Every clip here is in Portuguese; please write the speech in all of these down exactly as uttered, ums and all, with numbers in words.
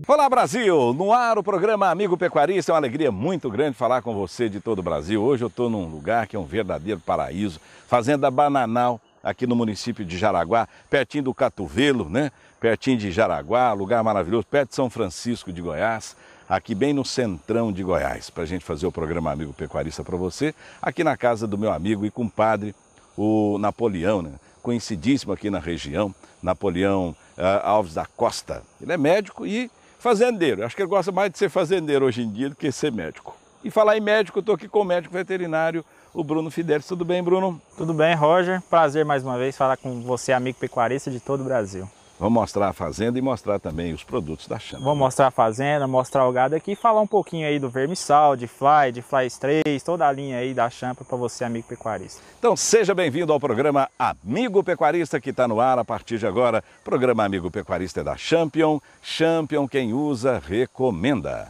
Olá Brasil, no ar o programa Amigo Pecuarista. É uma alegria muito grande falar com você de todo o Brasil. Hoje eu estou num lugar que é um verdadeiro paraíso, Fazenda Bananal, aqui no município de Jaraguá, pertinho do Catovelo, né? Pertinho de Jaraguá, lugar maravilhoso, perto de São Francisco de Goiás, aqui bem no centrão de Goiás, para a gente fazer o programa Amigo Pecuarista para você, aqui na casa do meu amigo e compadre, o Napoleão, né? Conhecidíssimo aqui na região, Napoleão uh, Alves da Costa. Ele é médico e fazendeiro. Acho que ele gosta mais de ser fazendeiro hoje em dia do que ser médico. E falar em médico, eu estou aqui com o médico veterinário, o Bruno Fidelis. Tudo bem, Bruno? Tudo bem, Roger. Prazer mais uma vez falar com você, amigo pecuarista de todo o Brasil. Vamos mostrar a fazenda e mostrar também os produtos da Champion. Vamos mostrar a fazenda, mostrar o gado aqui e falar um pouquinho aí do vermissal, de fly, de fly três, toda a linha aí da Champion para você, amigo pecuarista. Então seja bem-vindo ao programa Amigo Pecuarista, que está no ar a partir de agora. Programa Amigo Pecuarista é da Champion. Champion, quem usa, recomenda.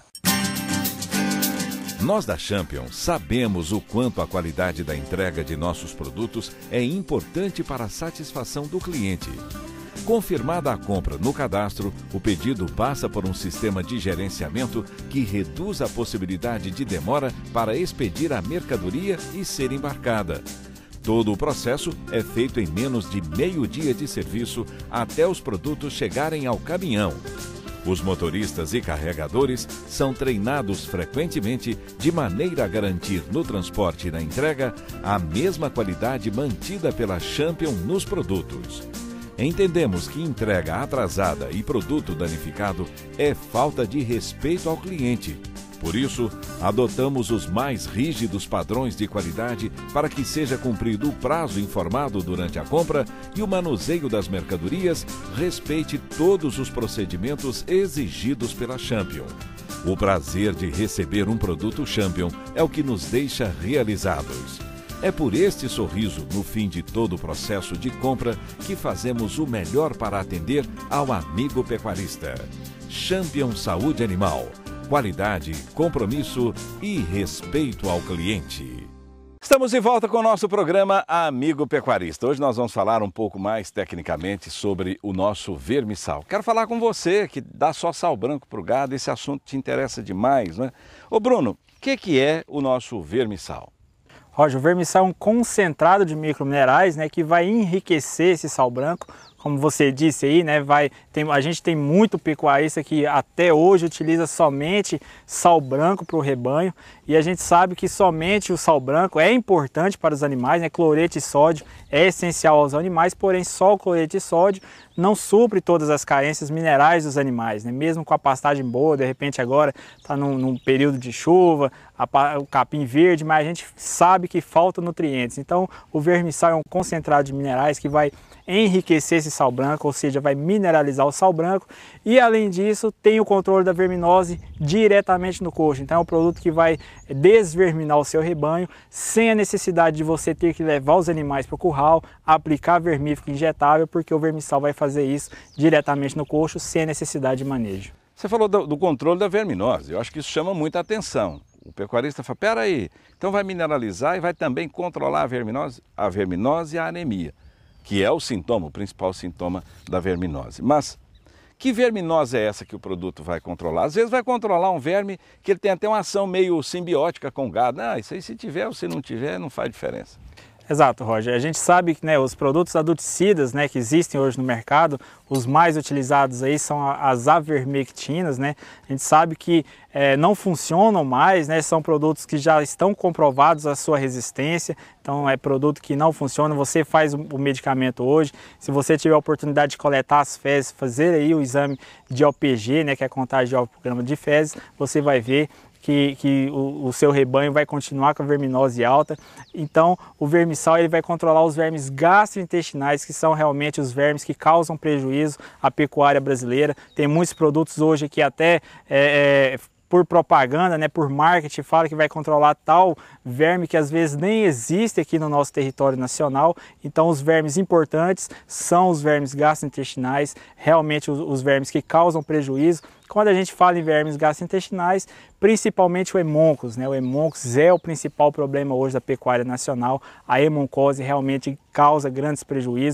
Nós da Champion sabemos o quanto a qualidade da entrega de nossos produtos é importante para a satisfação do cliente. Confirmada a compra no cadastro, o pedido passa por um sistema de gerenciamento que reduz a possibilidade de demora para expedir a mercadoria e ser embarcada. Todo o processo é feito em menos de meio dia de serviço até os produtos chegarem ao caminhão. Os motoristas e carregadores são treinados frequentemente de maneira a garantir no transporte e na entrega a mesma qualidade mantida pela Champion nos produtos. Entendemos que entrega atrasada e produto danificado é falta de respeito ao cliente. Por isso, adotamos os mais rígidos padrões de qualidade para que seja cumprido o prazo informado durante a compra e o manuseio das mercadorias respeite todos os procedimentos exigidos pela Champion. O prazer de receber um produto Champion é o que nos deixa realizados. É por este sorriso, no fim de todo o processo de compra, que fazemos o melhor para atender ao amigo pecuarista. Champion Saúde Animal. Qualidade, compromisso e respeito ao cliente. Estamos de volta com o nosso programa Amigo Pecuarista. Hoje nós vamos falar um pouco mais tecnicamente sobre o nosso vermissal. Quero falar com você que dá só sal branco para o gado, esse assunto te interessa demais, né? Ô Bruno, o que, que é o nosso vermissal? Roger, o vermissal é um concentrado de microminerais, né, que vai enriquecer esse sal branco. Como você disse aí, né, vai, tem, a gente tem muito pecuarista que até hoje utiliza somente sal branco para o rebanho, e a gente sabe que somente o sal branco é importante para os animais, né, cloreto de sódio é essencial aos animais, porém só o cloreto de sódio não supre todas as carências minerais dos animais, né, mesmo com a pastagem boa, de repente agora está num, num período de chuva, a, o capim verde, mas a gente sabe que falta nutrientes. Então o vermissal é um concentrado de minerais que vai enriquecer esse sal branco, ou seja, vai mineralizar o sal branco, e além disso tem o controle da verminose diretamente no coxo. Então é um produto que vai desverminar o seu rebanho sem a necessidade de você ter que levar os animais para o curral, aplicar vermífugo injetável, porque o vermissal vai fazer isso diretamente no coxo sem a necessidade de manejo. Você falou do, do controle da verminose, eu acho que isso chama muita atenção. O pecuarista fala, pera aí, então vai mineralizar e vai também controlar a verminose, a verminose e a anemia, que é o sintoma, o principal sintoma da verminose. Mas que verminose é essa que o produto vai controlar? Às vezes vai controlar um verme que ele tem até uma ação meio simbiótica com o gado. Ah, isso aí se tiver ou se não tiver não faz diferença. Exato, Roger. A gente sabe que, né, os produtos adulticidas, né, que existem hoje no mercado, os mais utilizados aí são as avermectinas, né? A gente sabe que é, não funcionam mais, né? São produtos que já estão comprovados a sua resistência, então é produto que não funciona. Você faz o medicamento hoje, se você tiver a oportunidade de coletar as fezes, fazer aí o exame de O P G, né, que é a contagem de opograma de fezes, você vai ver que, que o, o seu rebanho vai continuar com a verminose alta. Então o vermissal ele vai controlar os vermes gastrointestinais, que são realmente os vermes que causam prejuízo à pecuária brasileira. Tem muitos produtos hoje que até é, é, por propaganda, né, por marketing, fala que vai controlar tal verme que às vezes nem existe aqui no nosso território nacional. Então os vermes importantes são os vermes gastrointestinais, realmente os, os vermes que causam prejuízo. Quando a gente fala em vermes gastrointestinais, principalmente o hemoncos, né? O hemoncos é o principal problema hoje da pecuária nacional. A hemoncose realmente causa grandes prejuízos,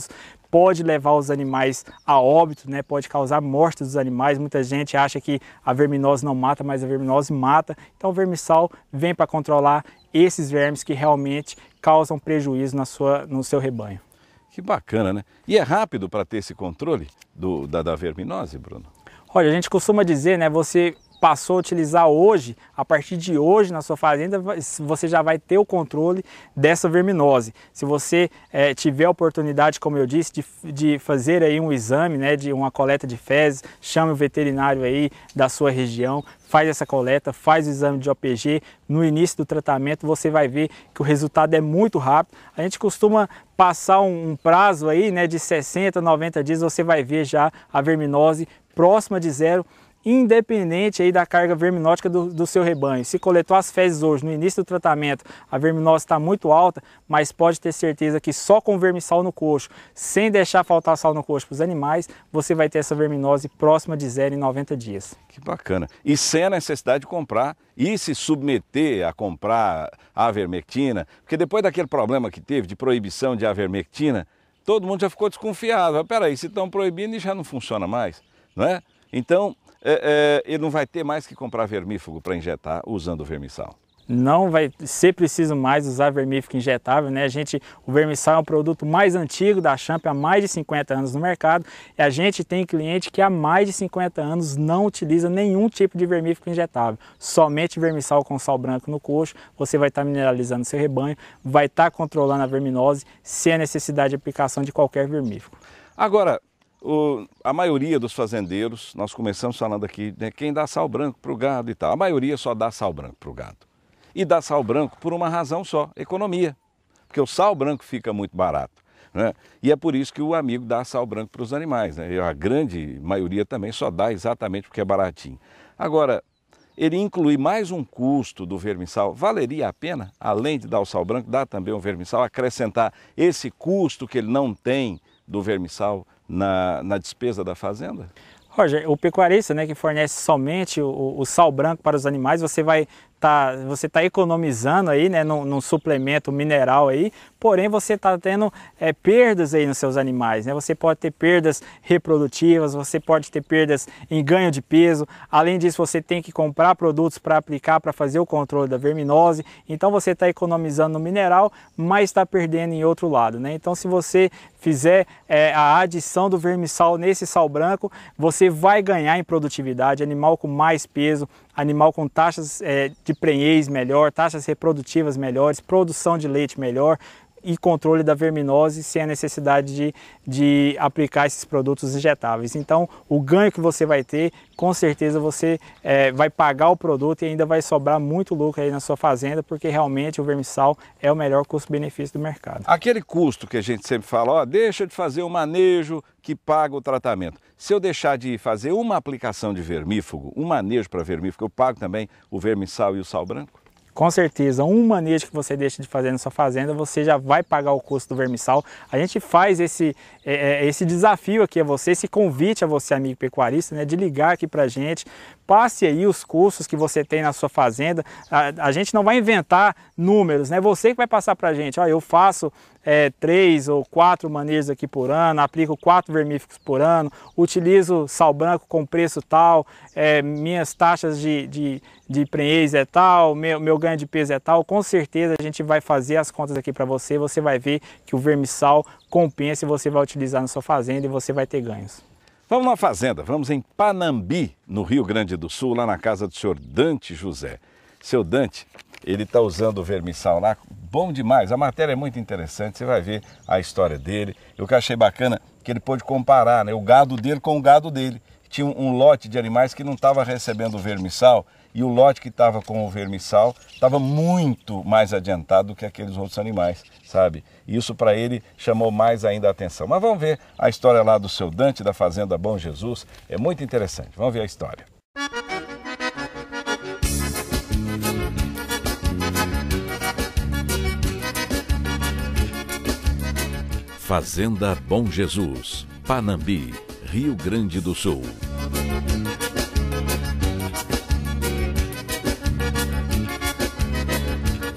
pode levar os animais a óbito, né? Pode causar morte dos animais. Muita gente acha que a verminose não mata, mas a verminose mata. Então o vermissal vem para controlar esses vermes que realmente causam prejuízo na sua, no seu rebanho. Que bacana, né? E é rápido para ter esse controle do, da, da verminose, Bruno? Olha, a gente costuma dizer, né, você passou a utilizar hoje, a partir de hoje na sua fazenda, você já vai ter o controle dessa verminose. Se você é, tiver a oportunidade, como eu disse, de, de fazer aí um exame, né, de uma coleta de fezes, chame o veterinário aí da sua região, faz essa coleta, faz o exame de O P G, no início do tratamento você vai ver que o resultado é muito rápido. A gente costuma passar um, um prazo aí, né, de sessenta, noventa dias, você vai ver já a verminose próxima de zero, independente aí da carga verminótica do, do seu rebanho. Se coletou as fezes hoje, no início do tratamento, a verminose está muito alta, mas pode ter certeza que só com vermissal no coxo, sem deixar faltar sal no coxo para os animais, você vai ter essa verminose próxima de zero em noventa dias. Que bacana. E sem a necessidade de comprar e se submeter a comprar avermectina, porque depois daquele problema que teve de proibição de avermectina, todo mundo já ficou desconfiado. Mas, peraí, se estão proibindo e já não funciona mais, não é? Então, É, é, ele não vai ter mais que comprar vermífugo para injetar usando o vermissal. Não vai ser preciso mais usar vermífugo injetável, né? A gente, o vermissal é um produto mais antigo da Champ, há mais de cinquenta anos no mercado, e a gente tem cliente que há mais de cinquenta anos não utiliza nenhum tipo de vermífugo injetável, somente vermissal com sal branco no coxo. Você vai estar mineralizando seu rebanho, vai estar controlando a verminose sem a necessidade de aplicação de qualquer vermífugo. Agora, O, a maioria dos fazendeiros, nós começamos falando aqui, né, quem dá sal branco para o gado e tal, a maioria só dá sal branco para o gado. E dá sal branco por uma razão só, economia, porque o sal branco fica muito barato, né? E é por isso que o amigo dá sal branco para os animais, né? E a grande maioria também só dá exatamente porque é baratinho. Agora, ele incluir mais um custo do vermissal, valeria a pena, além de dar o sal branco, dar também o vermissal, acrescentar esse custo que ele não tem do vermissal na, na despesa da fazenda? Roger, o pecuarista, né, que fornece somente o, o sal branco para os animais, você vai tá, você está economizando aí, né, num, num suplemento mineral aí, porém você está tendo é, perdas aí nos seus animais, né? Você pode ter perdas reprodutivas, você pode ter perdas em ganho de peso. Além disso, você tem que comprar produtos para aplicar, para fazer o controle da verminose. Então você está economizando no mineral, mas está perdendo em outro lado, né? Então se você fizer é, a adição do vermissal nesse sal branco, você vai ganhar em produtividade, animal com mais peso, animal com taxas é, de prenhez melhor, taxas reprodutivas melhores, produção de leite melhor e controle da verminose sem a necessidade de, de aplicar esses produtos injetáveis. Então, o ganho que você vai ter, com certeza você é, vai pagar o produto e ainda vai sobrar muito lucro aí na sua fazenda, porque realmente o vermissal é o melhor custo-benefício do mercado. Aquele custo que a gente sempre fala, ó, deixa de fazer o manejo que paga o tratamento. Se eu deixar de fazer uma aplicação de vermífugo, um manejo para vermífugo, eu pago também o vermissal e o sal branco? Com certeza, um manejo que você deixa de fazer na sua fazenda, você já vai pagar o custo do vermissal. A gente faz esse, é, esse desafio aqui a você, esse convite a você, amigo pecuarista, né, de ligar aqui para a gente. Passe aí os custos que você tem na sua fazenda. A, a gente não vai inventar números, né? Você que vai passar para a gente. Ó, eu faço é, três ou quatro manejos aqui por ano, aplico quatro vermífugos por ano, utilizo sal branco com preço tal, é, minhas taxas de, de, de prenhez é tal, meu, meu ganho de peso é tal. Com certeza a gente vai fazer as contas aqui para você. Você vai ver que o vermissal compensa e você vai utilizar na sua fazenda e você vai ter ganhos. Vamos na fazenda, vamos em Panambi, no Rio Grande do Sul, lá na casa do senhor Dante José. Seu Dante, ele está usando o vermissal lá, bom demais, a matéria é muito interessante, você vai ver a história dele. Eu que achei bacana que ele pôde comparar, né, o gado dele com o gado dele. Tinha um, um lote de animais que não estava recebendo o vermissal e o lote que estava com o vermissal estava muito mais adiantado do que aqueles outros animais, sabe? Isso para ele chamou mais ainda a atenção. Mas vamos ver a história lá do seu Dante, da Fazenda Bom Jesus, é muito interessante. Vamos ver a história. Fazenda Bom Jesus, Panambi, Rio Grande do Sul.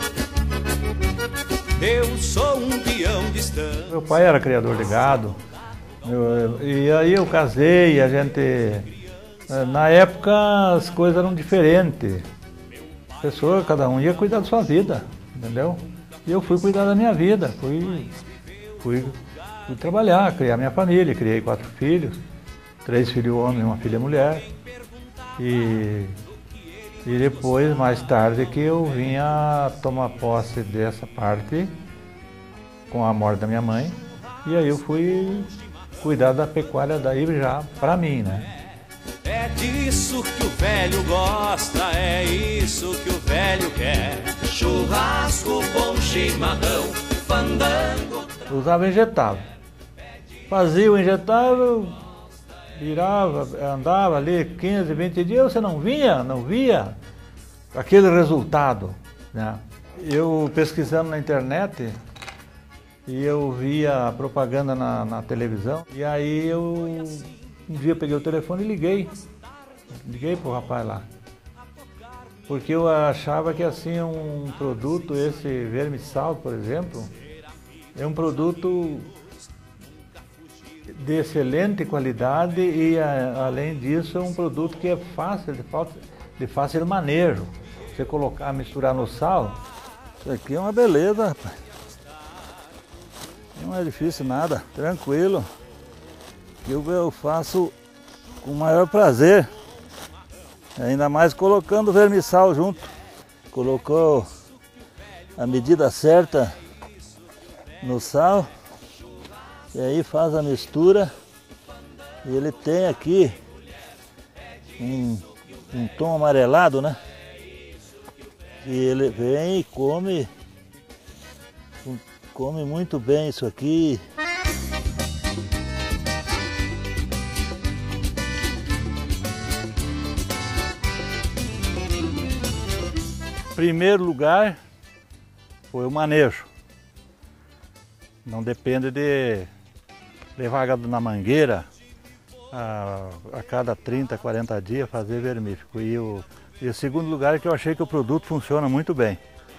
Eu sou um peão distante. Meu pai era criador de gado Eu, e aí eu casei, a gente... Na época as coisas eram diferentes. A pessoa, cada um ia cuidar da sua vida, entendeu? E eu fui cuidar da minha vida, fui, fui, fui trabalhar, criar minha família, criei quatro filhos, três filhos homens e uma filha mulher. E, e depois, mais tarde, que eu vinha tomar posse dessa parte com a morte da minha mãe. E aí eu fui cuidar da pecuária daí já para mim, né? É disso que o velho gosta, é isso que o velho quer. Churrasco, bom chimarrão, fandango. Eu usava injetável. Fazia o injetável, virava, andava ali quinze, vinte dias, você não vinha, não via aquele resultado, né? Eu pesquisando na internet e eu via propaganda na, na televisão, e aí eu um dia eu peguei o telefone e liguei, liguei pro rapaz lá, porque eu achava que assim um produto, esse vermissal, por exemplo, é um produto de excelente qualidade e a, além disso é um produto que é fácil, de fácil, de fácil manejo. Você colocar, misturar no sal, isso aqui é uma beleza, rapaz. Não é difícil nada, tranquilo. Eu, eu faço com o maior prazer, ainda mais colocando o vermissal junto. Colocou a medida certa no sal e aí faz a mistura e ele tem aqui um, um tom amarelado, né? E ele vem e come, come muito bem isso aqui. Primeiro lugar foi o manejo. Não depende de levar gado na mangueira a, a cada trinta, quarenta dias fazer vermífugo. E o, e o segundo lugar é que eu achei que o produto funciona muito bem.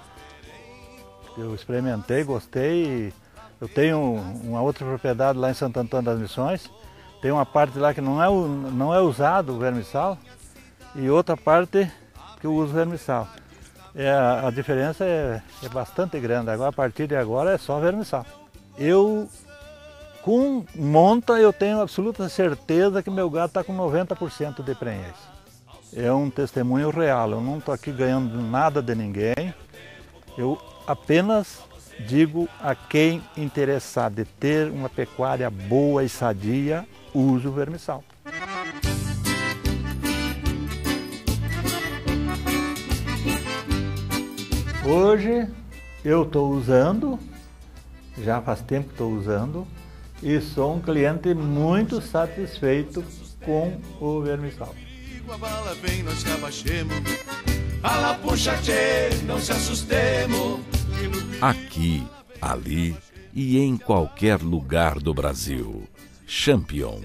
Eu experimentei, gostei. Eu tenho uma outra propriedade lá em Santo Antônio das Missões. Tem uma parte lá que não é, não é usado o vermissal e outra parte que eu uso vermissal. É, a diferença é, é bastante grande. Agora, a partir de agora é só vermissal. Eu, com monta, eu tenho absoluta certeza que meu gado está com noventa por cento de prenhez. É um testemunho real. Eu não estou aqui ganhando nada de ninguém. Eu apenas digo a quem interessar de ter uma pecuária boa e sadia, use o vermissal. Hoje eu estou usando, já faz tempo que estou usando, e sou um cliente muito satisfeito com o vermissal. A bala vem, nós cabachemos, a la puxa, tchê, não se assustemos. Aqui, ali e em qualquer lugar do Brasil. Champion.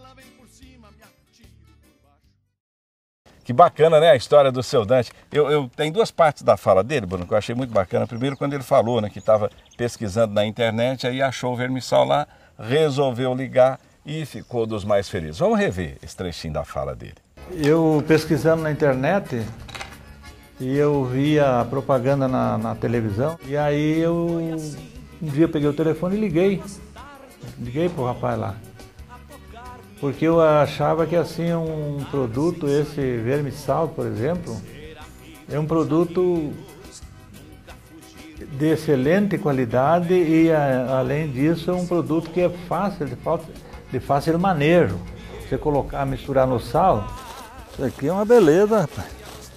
Que bacana, né, a história do seu Dante. Eu, eu tem duas partes da fala dele, Bruno, que eu achei muito bacana. Primeiro, quando ele falou, né, que estava pesquisando na internet, aí achou o vermissal lá, resolveu ligar e ficou dos mais felizes. Vamos rever esse trechinho da fala dele. Eu pesquisando na internet e eu via propaganda na, na televisão, e aí eu um dia eu peguei o telefone e liguei, liguei pro rapaz lá. Porque eu achava que assim um produto, esse vermissal, por exemplo, é um produto de excelente qualidade e a, além disso é um produto que é fácil, de fácil, de fácil manejo. Você colocar, misturar no sal, isso aqui é uma beleza, rapaz.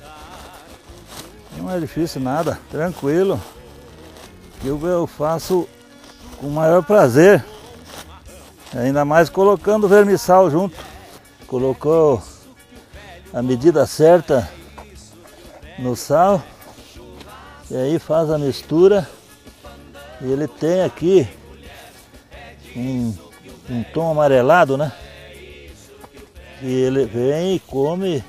Não é difícil nada, tranquilo. Eu, eu faço com o maior prazer. Ainda mais colocando o vermissal junto. Colocou a medida certa no sal e aí faz a mistura e ele tem aqui um, um tom amarelado, né? E ele vem e come,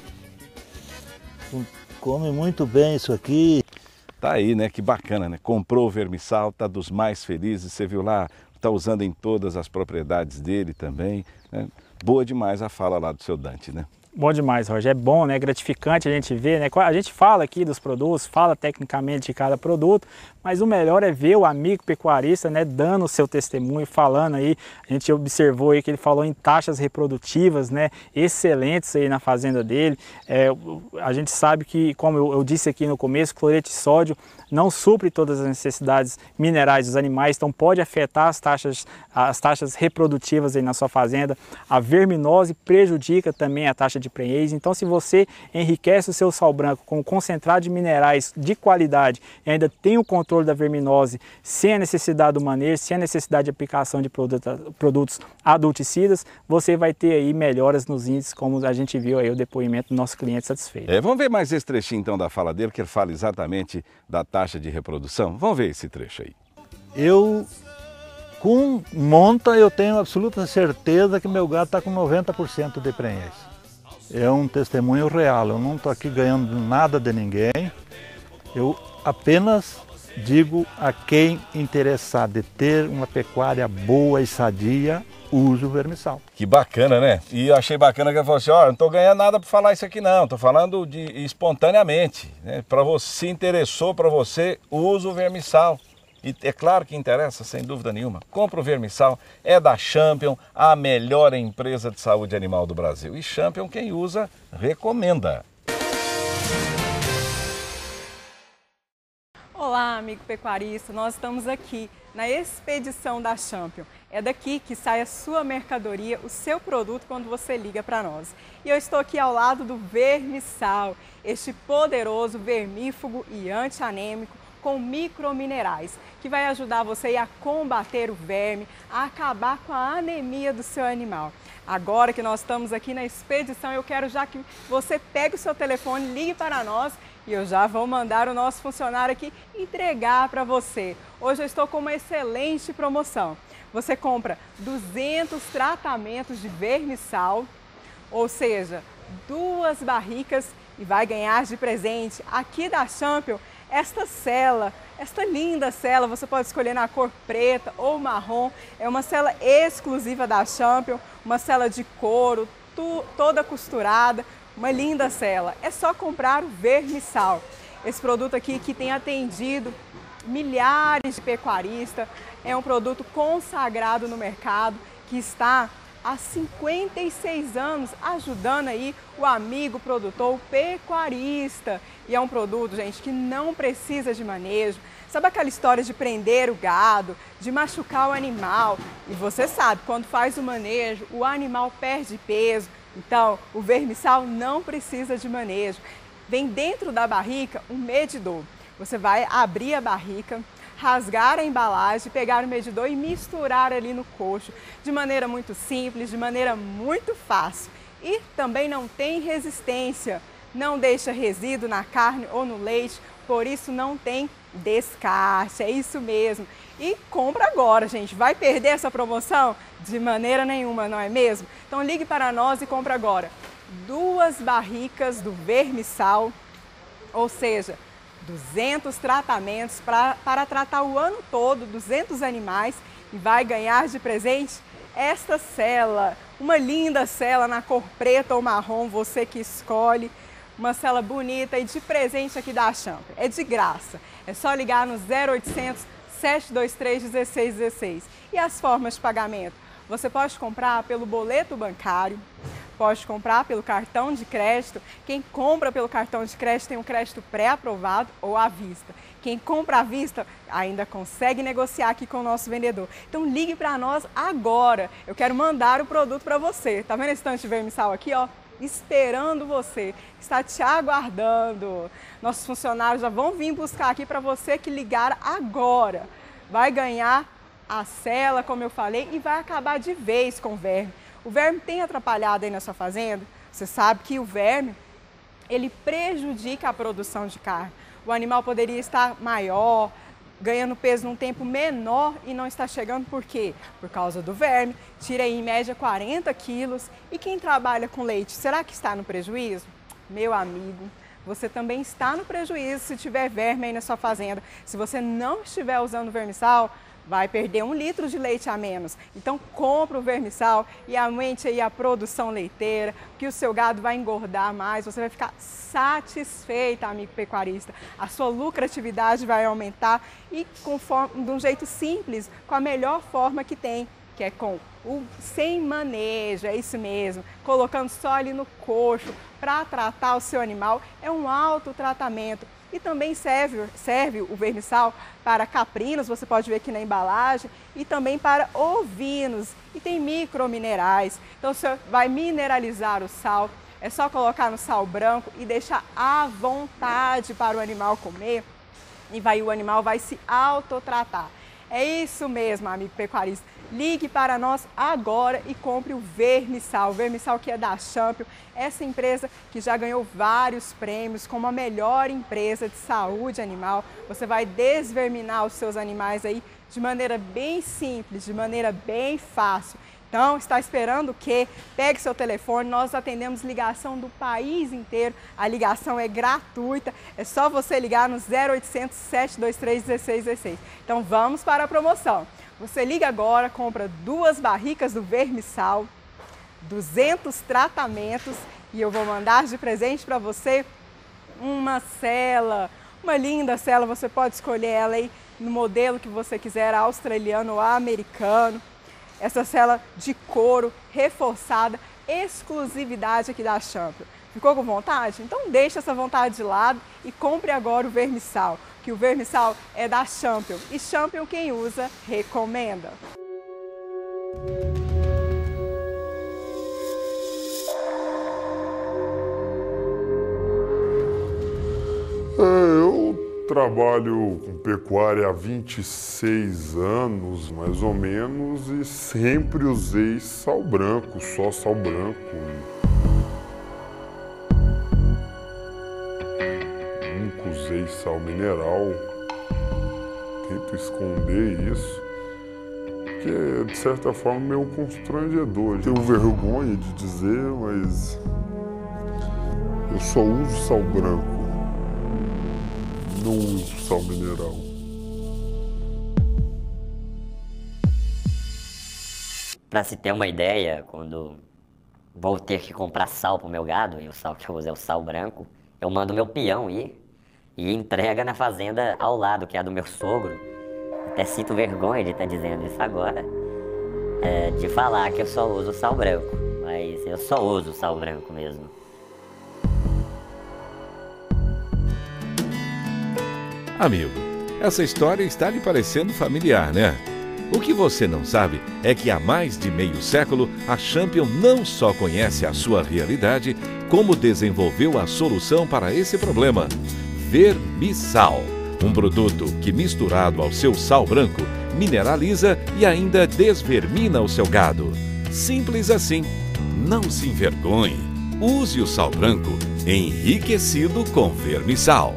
come muito bem isso aqui. Tá aí, né? Que bacana, né? Comprou o vermissal, tá dos mais felizes. Você viu lá está usando em todas as propriedades dele também, né? Boa demais a fala lá do seu Dante, né? Bom demais, Roger. É bom, né? Gratificante a gente ver, né? A gente fala aqui dos produtos, fala tecnicamente de cada produto, mas o melhor é ver o amigo pecuarista, né, dando o seu testemunho, falando aí. A gente observou aí que ele falou em taxas reprodutivas, né, excelentes aí na fazenda dele. É, a gente sabe que, como eu, eu disse aqui no começo, cloreto de sódio não supre todas as necessidades minerais dos animais, então pode afetar as taxas, as taxas reprodutivas aí na sua fazenda. A verminose prejudica também a taxa de prenhez. Então, se você enriquece o seu sal branco com concentrado de minerais de qualidade e ainda tem o controle da verminose sem a necessidade do manejo, sem a necessidade de aplicação de produto, produtos adulticidas, você vai ter aí melhoras nos índices, como a gente viu aí o depoimento do nosso cliente satisfeito. É, vamos ver mais esse trechinho então da fala dele, que ele fala exatamente da taxa de reprodução. Vamos ver esse trecho aí. Eu, com monta, eu tenho absoluta certeza que meu gado está com noventa por cento de prenhez. É um testemunho real, eu não estou aqui ganhando nada de ninguém, eu apenas digo a quem interessado de ter uma pecuária boa e sadia, use o vermissal. Que bacana, né? E eu achei bacana que ele falou assim, ó, oh, não estou ganhando nada para falar isso aqui não, estou falando de espontaneamente, né? Para você, se interessou para você, use o vermissal. E é claro que interessa, sem dúvida nenhuma. Compra o vermissal, é da Champion, a melhor empresa de saúde animal do Brasil. E Champion, quem usa, recomenda. Olá, amigo pecuarista, nós estamos aqui na expedição da Champion. É daqui que sai a sua mercadoria, o seu produto, quando você liga para nós. E eu estou aqui ao lado do vermissal, este poderoso vermífugo e antianêmico com microminerais, que vai ajudar você a combater o verme, a acabar com a anemia do seu animal. Agora que nós estamos aqui na expedição, eu quero já que você pegue o seu telefone, ligue para nós e eu já vou mandar o nosso funcionário aqui entregar para você. Hoje eu estou com uma excelente promoção. Você compra duzentos tratamentos de vermissal, ou seja, duas barricas, e vai ganhar de presente aqui da Champion esta sela, esta linda sela. Você pode escolher na cor preta ou marrom. É uma sela exclusiva da Champion, uma sela de couro, tu, toda costurada, uma linda sela. É só comprar o vermissal. Esse produto aqui que tem atendido milhares de pecuaristas, é um produto consagrado no mercado, que está há cinquenta e seis anos ajudando aí o amigo produtor, o pecuarista. E é um produto, gente, que não precisa de manejo. Sabe aquela história de prender o gado, de machucar o animal? E você sabe, quando faz o manejo, o animal perde peso. Então, o vermissal não precisa de manejo. Vem dentro da barrica um medidor. Você vai abrir a barrica, rasgar a embalagem, pegar o medidor e misturar ali no coxo, de maneira muito simples, de maneira muito fácil. E também não tem resistência, não deixa resíduo na carne ou no leite, por isso não tem descarte, é isso mesmo. E compra agora, gente, vai perder essa promoção? De maneira nenhuma, não é mesmo? Então ligue para nós e compra agora duas barricas do vermissal, ou seja, duzentos tratamentos pra, para tratar o ano todo, duzentos animais, e vai ganhar de presente esta sela, uma linda sela na cor preta ou marrom, você que escolhe, uma sela bonita e de presente aqui da Champion. É de graça, é só ligar no zero oitocentos, sete dois três, um seis um seis. E as formas de pagamento? Você pode comprar pelo boleto bancário, pode comprar pelo cartão de crédito. Quem compra pelo cartão de crédito tem um crédito pré-aprovado ou à vista. Quem compra à vista ainda consegue negociar aqui com o nosso vendedor. Então ligue para nós agora. Eu quero mandar o produto para você. Tá vendo esse tanto de vermissal aqui, ó? Esperando você, está te aguardando. Nossos funcionários já vão vir buscar aqui para você que ligar agora. Vai ganhar a sela, como eu falei, e vai acabar de vez com o verme. O verme tem atrapalhado aí na sua fazenda? Você sabe que o verme, ele prejudica a produção de carne. O animal poderia estar maior, ganhando peso num tempo menor e não está chegando por quê? Por causa do verme. Tira aí em média quarenta quilos. E quem trabalha com leite, será que está no prejuízo? Meu amigo, você também está no prejuízo se tiver verme aí na sua fazenda. Se você não estiver usando vermissal, vai perder um litro de leite a menos. Então compra o Vermisal e aumente aí a produção leiteira, que o seu gado vai engordar mais, você vai ficar satisfeita, amigo pecuarista. A sua lucratividade vai aumentar e conforme, de um jeito simples, com a melhor forma que tem, que é com o sem manejo, é isso mesmo, colocando só ali no coxo para tratar o seu animal, é um autotratamento. E também serve, serve o Vermisal para caprinos, você pode ver aqui na embalagem, e também para ovinos, e tem microminerais. Então você vai mineralizar o sal, é só colocar no sal branco e deixar à vontade para o animal comer, e vai, o animal vai se autotratar. É isso mesmo, amigo pecuarista. Ligue para nós agora e compre o Vermisal. O Vermisal que é da Champion, essa empresa que já ganhou vários prêmios como a melhor empresa de saúde animal. Você vai desverminar os seus animais aí de maneira bem simples, de maneira bem fácil. Então, está esperando o quê? Pegue seu telefone, nós atendemos ligação do país inteiro. A ligação é gratuita, é só você ligar no zero oitocentos, sete dois três, um seis um seis. Então, vamos para a promoção. Você liga agora, compra duas barricas do Vermisal, duzentos tratamentos e eu vou mandar de presente para você uma sela, uma linda sela. Você pode escolher ela aí no modelo que você quiser, australiano ou americano. Essa sela de couro reforçada, exclusividade aqui da Champion. Ficou com vontade? Então deixa essa vontade de lado e compre agora o Vermisal, que o Vermisal é da Champion e Champion quem usa recomenda. É, eu trabalho com pecuária há vinte e seis anos, mais ou menos, e sempre usei sal branco, só sal branco. Nunca usei sal mineral. Tento esconder isso, que é, de certa forma, meio constrangedor. Tenho vergonha de dizer, mas eu só uso sal branco. Não uso sal mineral. Para se ter uma ideia, quando vou ter que comprar sal para o meu gado, e o sal que eu uso é o sal branco, eu mando meu peão ir e entrega na fazenda ao lado, que é a do meu sogro. Até sinto vergonha de estar dizendo isso agora, é, de falar que eu só uso sal branco, mas eu só uso sal branco mesmo. Amigo, essa história está lhe parecendo familiar, né? O que você não sabe é que há mais de meio século a Champion não só conhece a sua realidade, como desenvolveu a solução para esse problema. Vermisal, um produto que misturado ao seu sal branco, mineraliza e ainda desvermina o seu gado. Simples assim. Não se envergonhe. Use o sal branco enriquecido com Vermisal.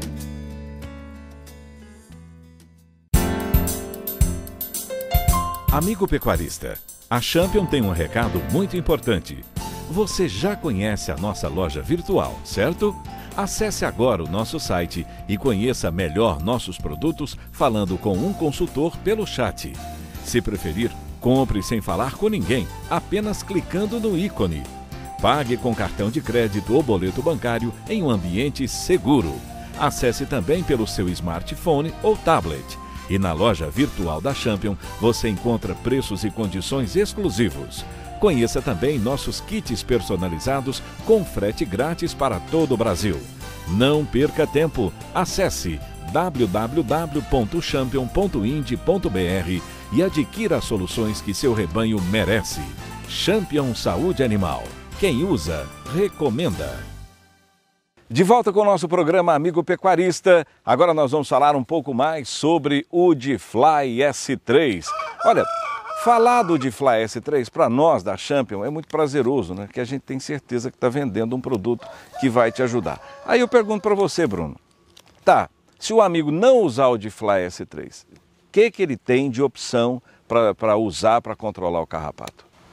Amigo pecuarista, a Champion tem um recado muito importante. Você já conhece a nossa loja virtual, certo? Acesse agora o nosso site e conheça melhor nossos produtos falando com um consultor pelo chat. Se preferir, compre sem falar com ninguém, apenas clicando no ícone. Pague com cartão de crédito ou boleto bancário em um ambiente seguro. Acesse também pelo seu smartphone ou tablet. E na loja virtual da Champion você encontra preços e condições exclusivos. Conheça também nossos kits personalizados com frete grátis para todo o Brasil. Não perca tempo, acesse w w w ponto champion ponto ind ponto b r e adquira as soluções que seu rebanho merece. Champion Saúde Animal. Quem usa, recomenda. De volta com o nosso programa Amigo Pecuarista. Agora nós vamos falar um pouco mais sobre o D-Fly S três. Olha, falar do D-Fly S três para nós da Champion é muito prazeroso, né? Que a gente tem certeza que está vendendo um produto que vai te ajudar. Aí eu pergunto para você, Bruno. Tá, se o amigo não usar o D-Fly S três, o que, que ele tem de opção para usar para controlar o carrapato?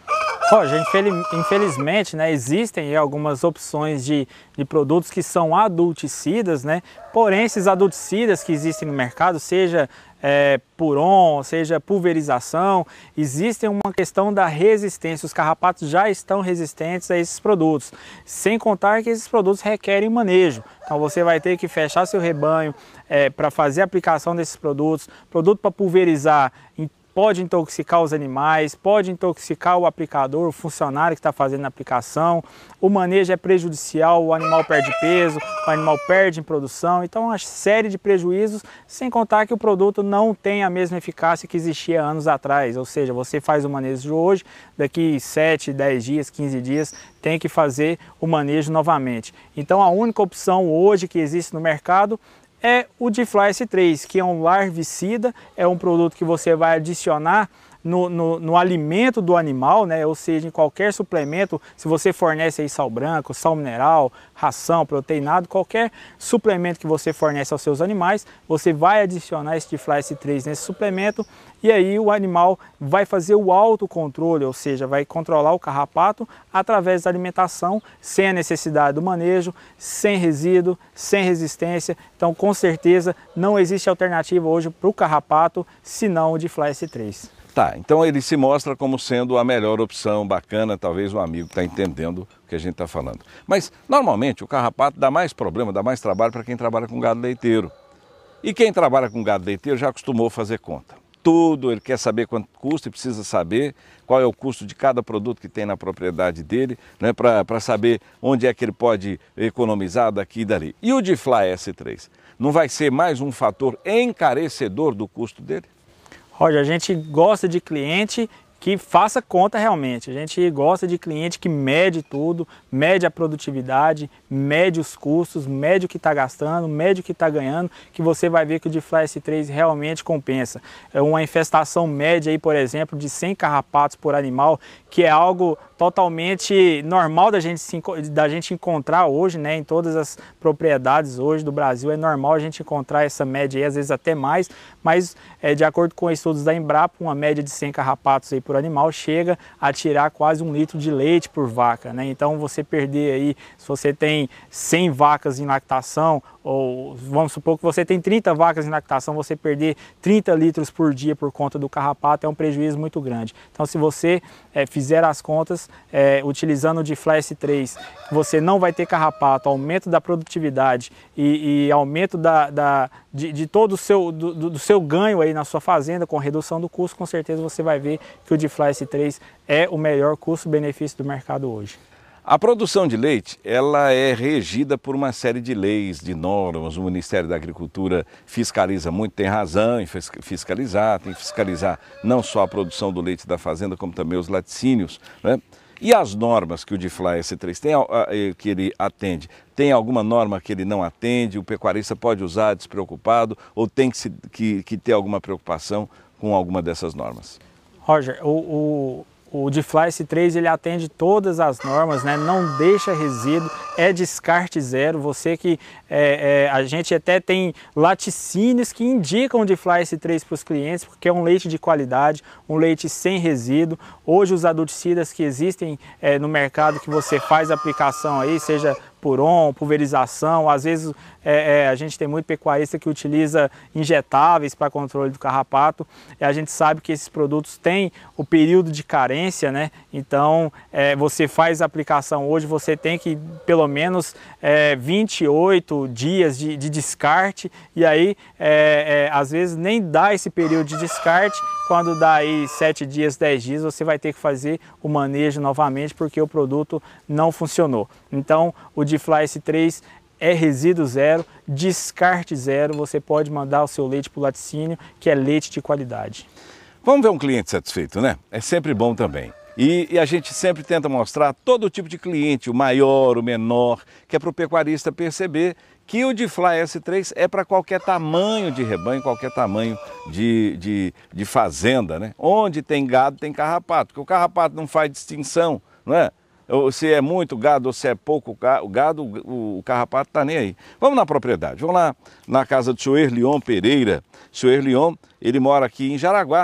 Roger, infelizmente, né, existem algumas opções de, de produtos que são adulticidas, né? Porém, esses adulticidas que existem no mercado, seja é, puron, seja pulverização, existem uma questão da resistência. Os carrapatos já estão resistentes a esses produtos, sem contar que esses produtos requerem manejo. Então você vai ter que fechar seu rebanho é, para fazer a aplicação desses produtos, produto para pulverizar. Pode intoxicar os animais, pode intoxicar o aplicador, o funcionário que está fazendo a aplicação. O manejo é prejudicial, o animal perde peso, o animal perde em produção. Então, uma série de prejuízos, sem contar que o produto não tem a mesma eficácia que existia anos atrás. Ou seja, você faz o manejo hoje, daqui sete, dez dias, quinze dias, tem que fazer o manejo novamente. Então, a única opção hoje que existe no mercado é o Difla S três, que é um larvicida, é um produto que você vai adicionar no, no, no alimento do animal, né? Ou seja, em qualquer suplemento, se você fornece aí sal branco, sal mineral, ração, proteinado, qualquer suplemento que você fornece aos seus animais, você vai adicionar esse Difla S três nesse suplemento e aí o animal vai fazer o autocontrole, ou seja, vai controlar o carrapato através da alimentação, sem a necessidade do manejo, sem resíduo, sem resistência. Então, com certeza, não existe alternativa hoje para o carrapato, senão o Difla S três. Tá, então ele se mostra como sendo a melhor opção, bacana, talvez o amigo está entendendo o que a gente está falando. Mas, normalmente, o carrapato dá mais problema, dá mais trabalho para quem trabalha com gado leiteiro. E quem trabalha com gado leiteiro já acostumou a fazer conta. Tudo, ele quer saber quanto custa e precisa saber qual é o custo de cada produto que tem na propriedade dele, né, para saber onde é que ele pode economizar daqui e dali. E o Difla S três, não vai ser mais um fator encarecedor do custo dele? Roger, a gente gosta de cliente que faça conta realmente. A gente gosta de cliente que mede tudo, mede a produtividade, mede os custos, mede o que está gastando, mede o que está ganhando, que você vai ver que o Difla S três realmente compensa. É uma infestação média, aí, por exemplo, de cem carrapatos por animal, que é algo totalmente normal da gente, se, da gente encontrar hoje, né, em todas as propriedades hoje do Brasil. É normal a gente encontrar essa média aí, às vezes até mais, mas é, de acordo com estudos da Embrapa, uma média de cem carrapatos aí por animal chega a tirar quase um litro de leite por vaca, né? Então você perder aí, se você tem cem vacas em lactação, ou vamos supor que você tem trinta vacas em lactação, você perder trinta litros por dia por conta do carrapato é um prejuízo muito grande. Então, se você é, fizer as contas, é, utilizando o Difla S três, você não vai ter carrapato, aumento da produtividade e, e aumento da, da, de, de todo o seu, do, do seu ganho aí na sua fazenda, com redução do custo, com certeza você vai ver que o Difla S três é o melhor custo-benefício do mercado hoje. A produção de leite, ela é regida por uma série de leis, de normas. O Ministério da Agricultura fiscaliza muito, tem razão em fiscalizar, tem que fiscalizar não só a produção do leite da fazenda, como também os laticínios, né? E as normas que o Difla S três tem, que ele atende, tem alguma norma que ele não atende? O pecuarista pode usar despreocupado ou tem que, se, que, que ter alguma preocupação com alguma dessas normas? Roger, o... o... O Difla S três ele atende todas as normas, né? Não deixa resíduo, é descarte zero. Você que é, é, a gente até tem laticínios que indicam o Difla S três para os clientes, porque é um leite de qualidade, um leite sem resíduo. Hoje os adulticidas que existem é, no mercado, que você faz a aplicação aí, seja puron, pulverização, às vezes é, é, a gente tem muito pecuarista que utiliza injetáveis para controle do carrapato, e a gente sabe que esses produtos têm o período de carência, né? Então é, você faz a aplicação hoje, você tem que pelo menos é, vinte e oito dias de, de descarte, e aí é, é, às vezes nem dá esse período de descarte. Quando dá aí sete dias, dez dias, você vai ter que fazer o manejo novamente, porque o produto não funcionou. Então, o Difla S três é resíduo zero, descarte zero, você pode mandar o seu leite para o laticínio, que é leite de qualidade. Vamos ver um cliente satisfeito, né? É sempre bom também. E, e a gente sempre tenta mostrar todo tipo de cliente, o maior, o menor, que é para o pecuarista perceber que o Difla S três é para qualquer tamanho de rebanho, qualquer tamanho de, de, de fazenda, né? Onde tem gado, tem carrapato, porque o carrapato não faz distinção, não é? Ou se é muito gado ou se é pouco gado, o, o carrapato está nem aí. Vamos na propriedade, vamos lá na casa do senhor Erlion Pereira. O senhor Erlion, ele mora aqui em Jaraguá,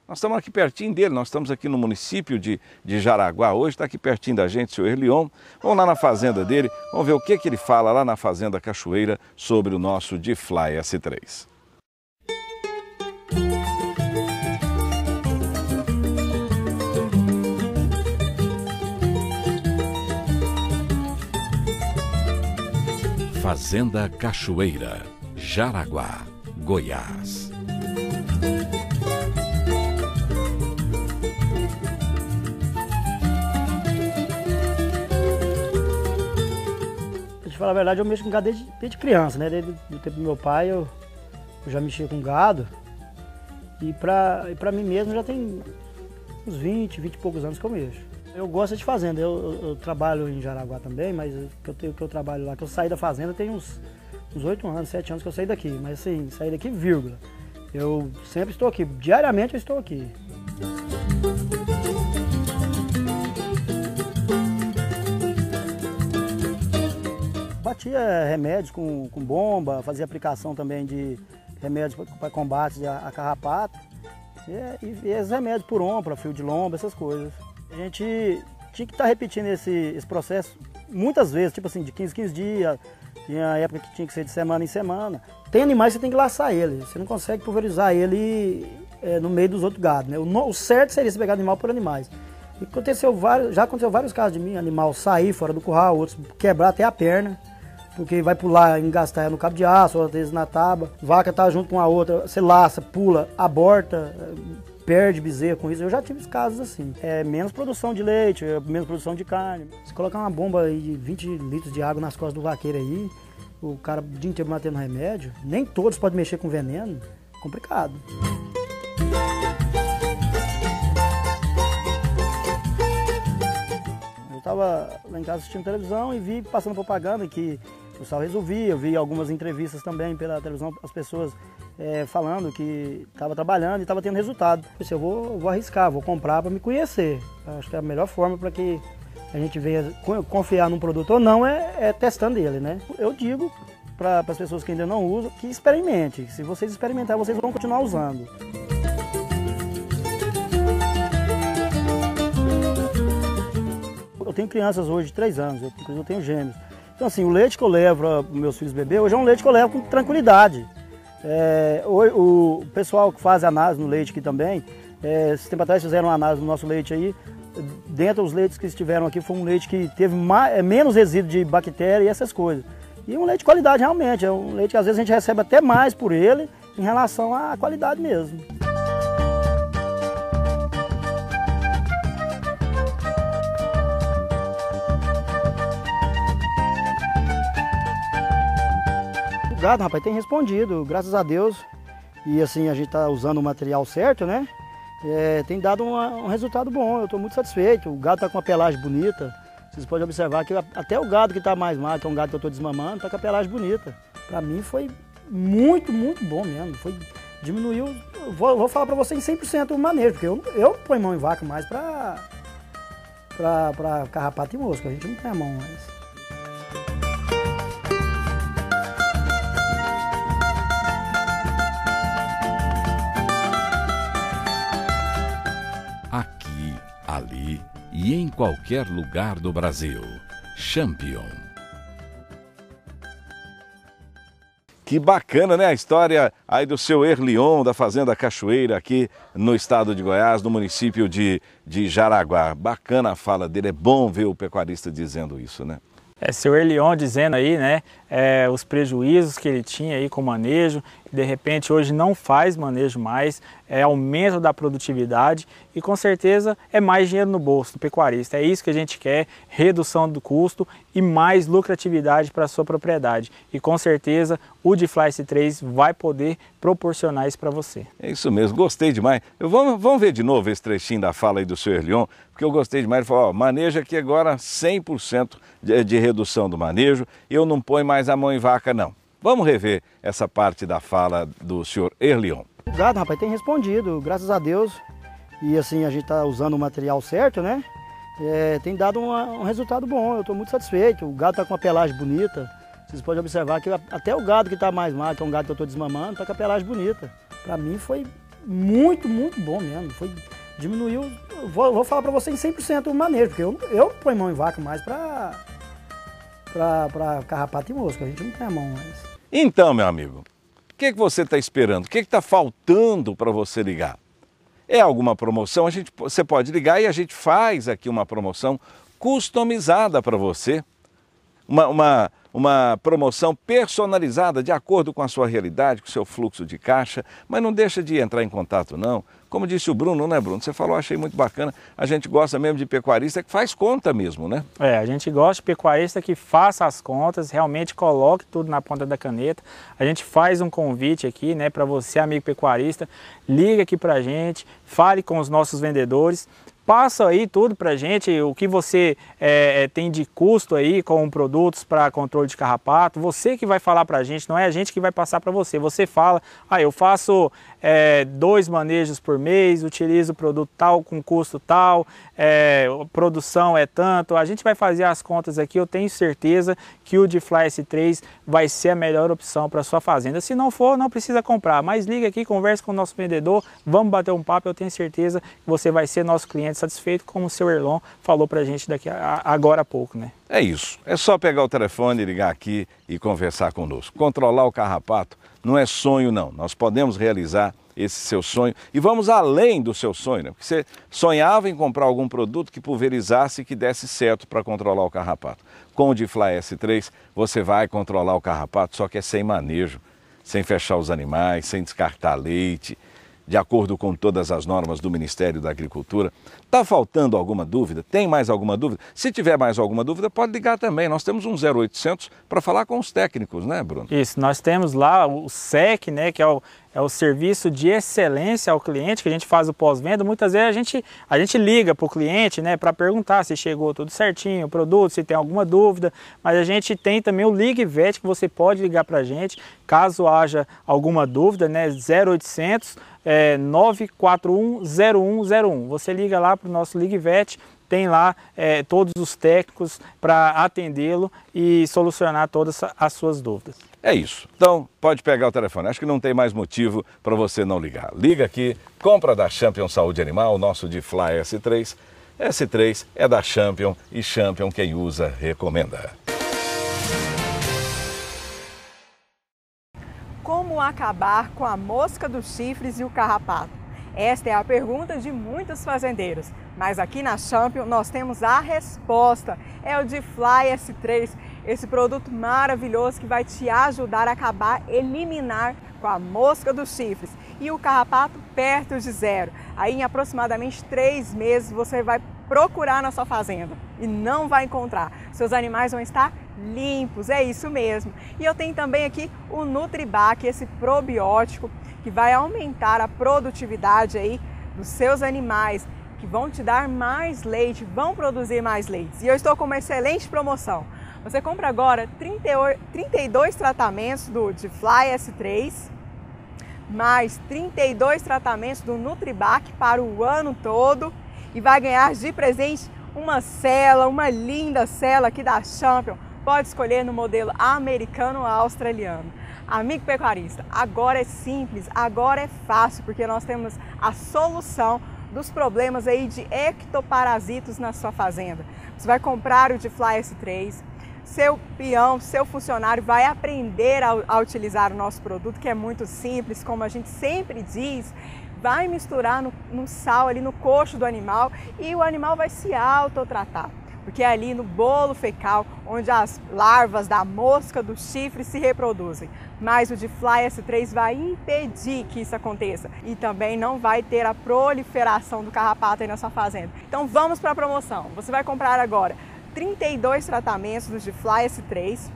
Nós estamos aqui pertinho dele, nós estamos aqui no município de, de Jaraguá hoje, está aqui pertinho da gente, o senhor Erlion. Vamos lá na fazenda dele, vamos ver o que, que ele fala lá na Fazenda Cachoeira sobre o nosso D-Fly S três. Fazenda Cachoeira, Jaraguá, Goiás. Pra te falar a verdade, eu mexo com gado desde, desde criança, né? Desde o tempo do meu pai eu, eu já mexia com gado. E pra, e pra mim mesmo já tem uns vinte, vinte e poucos anos que eu mexo. Eu gosto de fazenda, eu, eu, eu trabalho em Jaraguá também, mas que eu, tenho, que eu trabalho lá, que eu saí da fazenda tem uns oito anos, sete anos que eu saí daqui. Mas assim, saí daqui vírgula. Eu sempre estou aqui, diariamente eu estou aqui. Batia remédios com, com bomba, fazia aplicação também de remédios para combate a, a carrapato. E, e, e esses remédios por ombro, fio de lomba, essas coisas. A gente tinha que estar repetindo esse, esse processo muitas vezes, tipo assim, de quinze, quinze dias. Tinha época que tinha que ser de semana em semana. Tem animais que você tem que laçar ele, você não consegue pulverizar ele é, no meio dos outros gados, né? O, o certo seria você pegar animal por animais. E aconteceu vários, já aconteceu vários casos de mim, animal sair fora do curral, outros quebrar até a perna, porque vai pular, engastar ela no cabo de aço, ou às vezes na tábua. Vaca tá junto com a outra, você laça, pula, aborta, perde bezerro com isso. Eu já tive casos assim. É menos produção de leite, menos produção de carne. Se colocar uma bomba de vinte litros de água nas costas do vaqueiro aí, o cara o dia inteiro batendo remédio, nem todos podem mexer com veneno, complicado. Eu estava lá em casa assistindo televisão e vi passando propaganda que o sal resolvia. Eu vi algumas entrevistas também pela televisão, as pessoas é, falando que estava trabalhando e estava tendo resultado. Eu pensei, eu vou, vou arriscar, vou comprar para me conhecer. Acho que é a melhor forma para que a gente venha confiar num produto ou não é, é testando ele, né? Eu digo para as pessoas que ainda não usam que experimente. Se vocês experimentarem, vocês vão continuar usando. Eu tenho crianças hoje de três anos, eu, inclusive eu tenho gêmeos. Então assim, o leite que eu levo para meus filhos beber, hoje é um leite que eu levo com tranquilidade. É, o, o pessoal que faz análise no leite aqui também, é, esse tempo atrás fizeram uma análise no nosso leite aí. Dentro dos leites que estiveram aqui, foi um leite que teve mais, menos resíduo de bactéria e essas coisas. E um leite de qualidade realmente, é um leite que às vezes a gente recebe até mais por ele em relação à qualidade mesmo. O gado, rapaz, tem respondido, graças a Deus. E assim, a gente está usando o material certo, né? É, tem dado uma, um resultado bom, eu estou muito satisfeito. O gado está com uma pelagem bonita. Vocês podem observar que até o gado que está mais magro, que é um gado que eu estou desmamando, está com a pelagem bonita. Para mim foi muito, muito bom mesmo. Foi, diminuiu, vou, vou falar para você em cem por cento o manejo, porque eu, eu não ponho mão em vaca mais para carrapato e mosca, a gente não tem a mão mais. Aqui, ali e em qualquer lugar do Brasil. Champion. Que bacana, né? A história aí do seu Erlion, da Fazenda Cachoeira, aqui no estado de Goiás, no município de, de Jaraguá. Bacana a fala dele, é bom ver o pecuarista dizendo isso, né? É, seu Erlion dizendo aí, né, é, os prejuízos que ele tinha aí com o manejo, de repente hoje não faz manejo mais, é aumento da produtividade e com certeza é mais dinheiro no bolso do pecuarista. É isso que a gente quer, redução do custo e mais lucratividade para a sua propriedade. E com certeza o D-Fly S três vai poder proporcionar isso para você. É isso mesmo, gostei demais. Eu, vamos, vamos ver de novo esse trechinho da fala aí do seu Erlion, porque eu gostei demais. Ele falou, ó, manejo aqui agora cem por cento de, de redução do manejo, eu não ponho mais a mão em vaca não. Vamos rever essa parte da fala do senhor Erlion. O gado, rapaz, tem respondido, graças a Deus. E assim, a gente está usando o material certo, né? É, tem dado uma, um resultado bom, eu estou muito satisfeito. O gado está com uma pelagem bonita. Vocês podem observar que até o gado que está mais magro, que é um gado que eu estou desmamando, está com a pelagem bonita. Para mim foi muito, muito bom mesmo. Foi, diminuiu, vou, vou falar para você em cem por cento o manejo, porque eu, eu ponho mão em vaca mais para para carrapato e mosca, a gente não tem a mão mais. Então, meu amigo, o que, que você está esperando? O que está faltando para você ligar? É alguma promoção? A gente, você pode ligar e a gente faz aqui uma promoção customizada para você. Uma, uma, uma promoção personalizada de acordo com a sua realidade, com o seu fluxo de caixa, mas não deixa de entrar em contato não. Como disse o Bruno, né Bruno? Você falou, achei muito bacana, a gente gosta mesmo de pecuarista que faz conta mesmo, né? É, a gente gosta de pecuarista que faça as contas, realmente coloque tudo na ponta da caneta. A gente faz um convite aqui, né, para você, amigo pecuarista, liga aqui pra gente, fale com os nossos vendedores, passa aí tudo pra gente, o que você é, tem de custo aí com produtos para controle de carrapato, você que vai falar pra gente, não é a gente que vai passar para você. Você fala, ah, eu faço é, dois manejos por mês, utilizo produto tal com custo tal, é, produção é tanto, a gente vai fazer as contas aqui, eu tenho certeza que o D-Fly S três vai ser a melhor opção para sua fazenda. Se não for, não precisa comprar, mas liga aqui, converse com o nosso vendedor, vamos bater um papo, eu tenho certeza que você vai ser nosso cliente satisfeito, como o seu Erlon falou pra gente daqui a, agora há pouco, né? É isso, é só pegar o telefone, ligar aqui e conversar conosco. Controlar o carrapato não é sonho não, nós podemos realizar esse seu sonho e vamos além do seu sonho, né? Porque você sonhava em comprar algum produto que pulverizasse e que desse certo para controlar o carrapato. Com o D-Fly S três você vai controlar o carrapato, só que é sem manejo, sem fechar os animais, sem descartar leite, de acordo com todas as normas do Ministério da Agricultura. Está faltando alguma dúvida? Tem mais alguma dúvida? Se tiver mais alguma dúvida, pode ligar também. Nós temos um zero oitocentos para falar com os técnicos, né, Bruno? Isso, nós temos lá o S E C, né, que é o, é o serviço de excelência ao cliente, que a gente faz o pós-venda. Muitas vezes a gente, a gente liga para o cliente, né, para perguntar se chegou tudo certinho, o produto, se tem alguma dúvida, mas a gente tem também o LigVet, que você pode ligar para a gente, caso haja alguma dúvida, né, zero oitocentos, é, nove quatro um, zero um zero um. Você liga lá para o nosso LigVet, tem lá é, todos os técnicos para atendê-lo e solucionar todas as suas dúvidas. É isso. Então, pode pegar o telefone. Acho que não tem mais motivo para você não ligar. Liga aqui, compra da Champion Saúde Animal, o nosso D-Fly S três. S três é da Champion e Champion quem usa recomenda. Como acabar com a mosca dos chifres e o carrapato? Esta é a pergunta de muitos fazendeiros, mas aqui na Champion nós temos a resposta. É o D-Fly S três, esse produto maravilhoso que vai te ajudar a acabar, eliminar com a mosca dos chifres e o carrapato perto de zero. Aí em aproximadamente três meses você vai procurar na sua fazenda e não vai encontrar. Seus animais vão estar limpos, é isso mesmo. E eu tenho também aqui o Nutribac, esse probiótico que vai aumentar a produtividade aí dos seus animais, que vão te dar mais leite, vão produzir mais leite. E eu estou com uma excelente promoção. Você compra agora trinta e dois tratamentos do D-Fly S três, mais trinta e dois tratamentos do Nutribac para o ano todo e vai ganhar de presente uma cela, uma linda cela aqui da Champion. Pode escolher no modelo americano ou australiano. Amigo pecuarista, agora é simples, agora é fácil, porque nós temos a solução dos problemas aí de ectoparasitos na sua fazenda. Você vai comprar o D-Fly S três, seu peão, seu funcionário vai aprender a, a utilizar o nosso produto, que é muito simples, como a gente sempre diz, vai misturar no, no sal ali no coxo do animal e o animal vai se autotratar. Porque é ali no bolo fecal onde as larvas da mosca do chifre se reproduzem. Mas o D-Fly S três vai impedir que isso aconteça e também não vai ter a proliferação do carrapato aí na sua fazenda. Então vamos para a promoção. Você vai comprar agora trinta e dois tratamentos do D-Fly S três,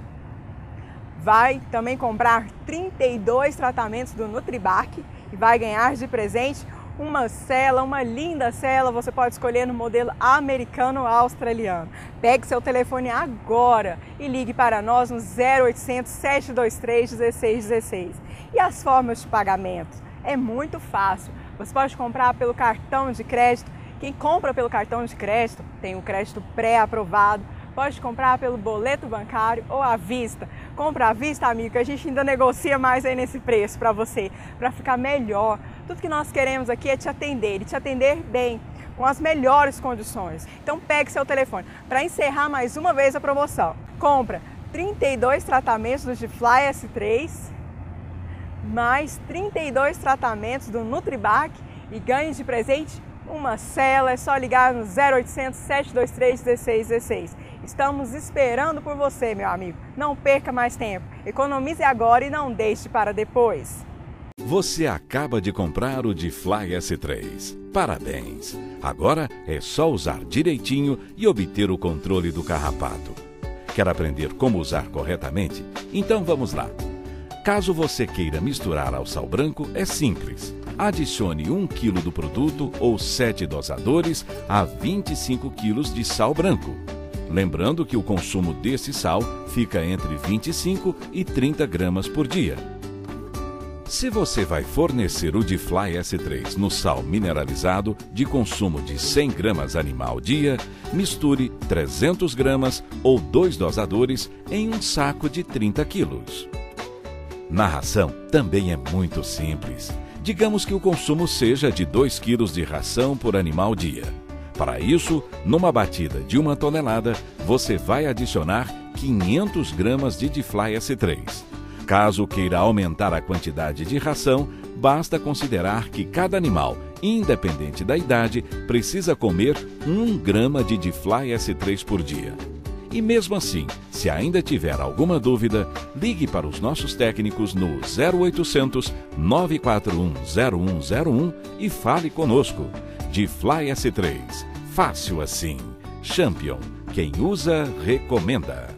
vai também comprar trinta e dois tratamentos do Nutribac e vai ganhar de presente uma cela, uma linda cela, você pode escolher no modelo americano ou australiano. Pegue seu telefone agora e ligue para nós no zero oitocentos, sete dois três, um seis um seis. E as formas de pagamento? É muito fácil. Você pode comprar pelo cartão de crédito. Quem compra pelo cartão de crédito tem o crédito pré-aprovado. Pode comprar pelo boleto bancário ou à vista. Compra à vista, amigo, que a gente ainda negocia mais aí nesse preço para você, para ficar melhor. Tudo que nós queremos aqui é te atender e te atender bem, com as melhores condições. Então pegue seu telefone para encerrar mais uma vez a promoção. Compra trinta e dois tratamentos do Gifly S três, mais trinta e dois tratamentos do Nutribac e ganhe de presente uma cela. É só ligar no zero oitocentos, sete dois três, um seis um seis. Estamos esperando por você, meu amigo. Não perca mais tempo. Economize agora e não deixe para depois. Você acaba de comprar o Gifly S três. Parabéns! Agora é só usar direitinho e obter o controle do carrapato. Quer aprender como usar corretamente? Então vamos lá! Caso você queira misturar ao sal branco, é simples. Adicione um quilo do produto ou sete dosadores a vinte e cinco quilos de sal branco. Lembrando que o consumo desse sal fica entre vinte e cinco e trinta gramas por dia. Se você vai fornecer o Gifly S três no sal mineralizado de consumo de cem gramas animal dia, misture trezentas gramas ou dois dosadores em um saco de trinta quilos. Na ração também é muito simples. Digamos que o consumo seja de dois quilos de ração por animal dia. Para isso, numa batida de uma tonelada, você vai adicionar quinhentas gramas de Gifly S três. Caso queira aumentar a quantidade de ração, basta considerar que cada animal, independente da idade, precisa comer um grama de Gifly S três por dia. E mesmo assim, se ainda tiver alguma dúvida, ligue para os nossos técnicos no zero oitocentos, nove quatro um, zero um zero um e fale conosco. Gifly S três. Fácil assim. Champion. Quem usa, recomenda.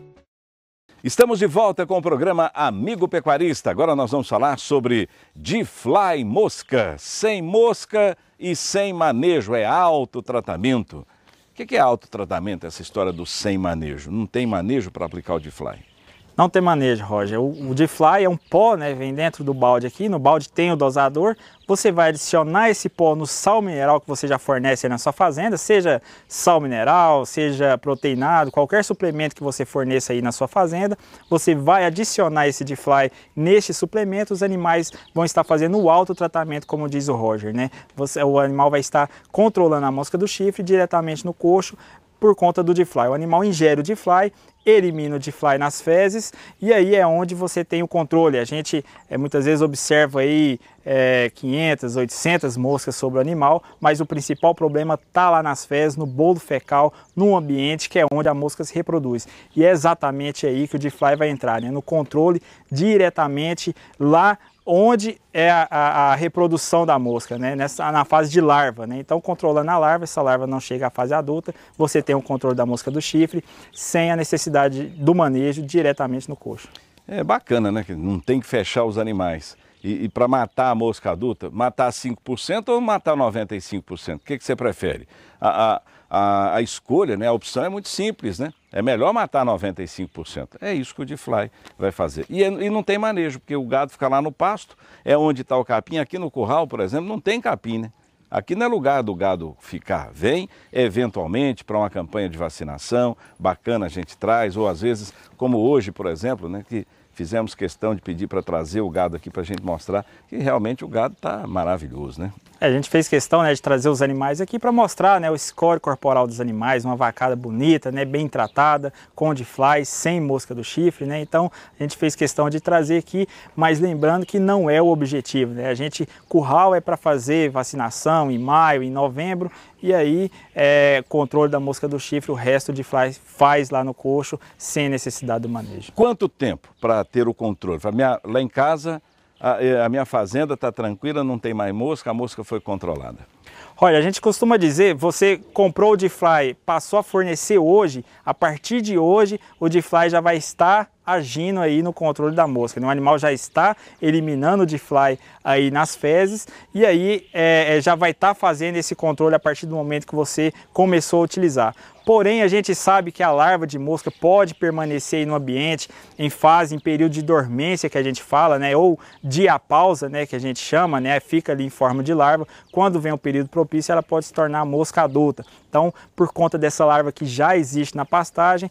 Estamos de volta com o programa Amigo Pecuarista. Agora nós vamos falar sobre Gifly Mosca. Sem mosca e sem manejo, é autotratamento. O que é autotratamento, essa história do sem manejo? Não tem manejo para aplicar o Gifly? Não tem manejo, Roger. O, o Gifly é um pó, né? Vem dentro do balde aqui. No balde tem o dosador. Você vai adicionar esse pó no sal mineral que você já fornece aí na sua fazenda, seja sal mineral, seja proteinado, qualquer suplemento que você forneça aí na sua fazenda. Você vai adicionar esse Gifly neste suplemento. Os animais vão estar fazendo o autotratamento, como diz o Roger, né? Você, o animal vai estar controlando a mosca do chifre diretamente no coxo, por conta do Gifly. O animal ingere o Gifly, elimina o Gifly nas fezes e aí é onde você tem o controle. A gente é, muitas vezes observa aí é, quinhentas, oitocentas moscas sobre o animal, mas o principal problema está lá nas fezes, no bolo fecal, num ambiente que é onde a mosca se reproduz. E é exatamente aí que o Gifly vai entrar, né? No controle diretamente lá onde é a, a, a reprodução da mosca, né? Nessa, na fase de larva, né? Então, controlando a larva, essa larva não chega à fase adulta, você tem o controle da mosca do chifre, sem a necessidade do manejo diretamente no coxo. É bacana, né? Que não tem que fechar os animais. E, e para matar a mosca adulta, matar cinco por cento ou matar noventa e cinco por cento? O que, que você prefere? A, a, a, a escolha, né? A opção é muito simples, né? É melhor matar noventa e cinco por cento. É isso que o Gifly vai fazer. E, e não tem manejo, porque o gado fica lá no pasto, é onde está o capim. Aqui no curral, por exemplo, não tem capim, né? Aqui não é lugar do gado ficar. Vem, eventualmente, para uma campanha de vacinação, bacana a gente traz, ou às vezes, como hoje, por exemplo, né? Que fizemos questão de pedir para trazer o gado aqui para a gente mostrar que realmente o gado está maravilhoso, né? É, a gente fez questão, né, de trazer os animais aqui para mostrar, né, o score corporal dos animais, uma vacada bonita, né, bem tratada, com Gifly, sem mosca do chifre, né? Então a gente fez questão de trazer aqui, mas lembrando que não é o objetivo, né? A gente, curral é para fazer vacinação em maio, em novembro, e aí é, controle da mosca do chifre, o resto o Gifly faz lá no coxo, sem necessidade do manejo. Quanto tempo para ter o controle? Minha, lá em casa, a, a minha fazenda está tranquila, não tem mais mosca, a mosca foi controlada. Olha, a gente costuma dizer, você comprou o Gifly, passou a fornecer hoje, a partir de hoje o Gifly já vai estar agindo aí no controle da mosca, né? O animal já está eliminando o Gifly aí nas fezes e aí é, já vai estar fazendo esse controle a partir do momento que você começou a utilizar. Porém, a gente sabe que a larva de mosca pode permanecer aí no ambiente em fase, em período de dormência que a gente fala, né? Ou diapausa, né? Que a gente chama, né? Fica ali em forma de larva. Quando vem o período propício, ela pode se tornar mosca adulta. Então, por conta dessa larva que já existe na pastagem,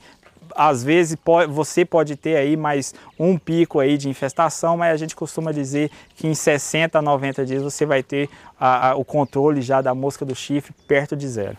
às vezes você pode ter aí mais um pico aí de infestação, mas a gente costuma dizer que em sessenta a noventa dias você vai ter a, a, o controle já da mosca do chifre perto de zero.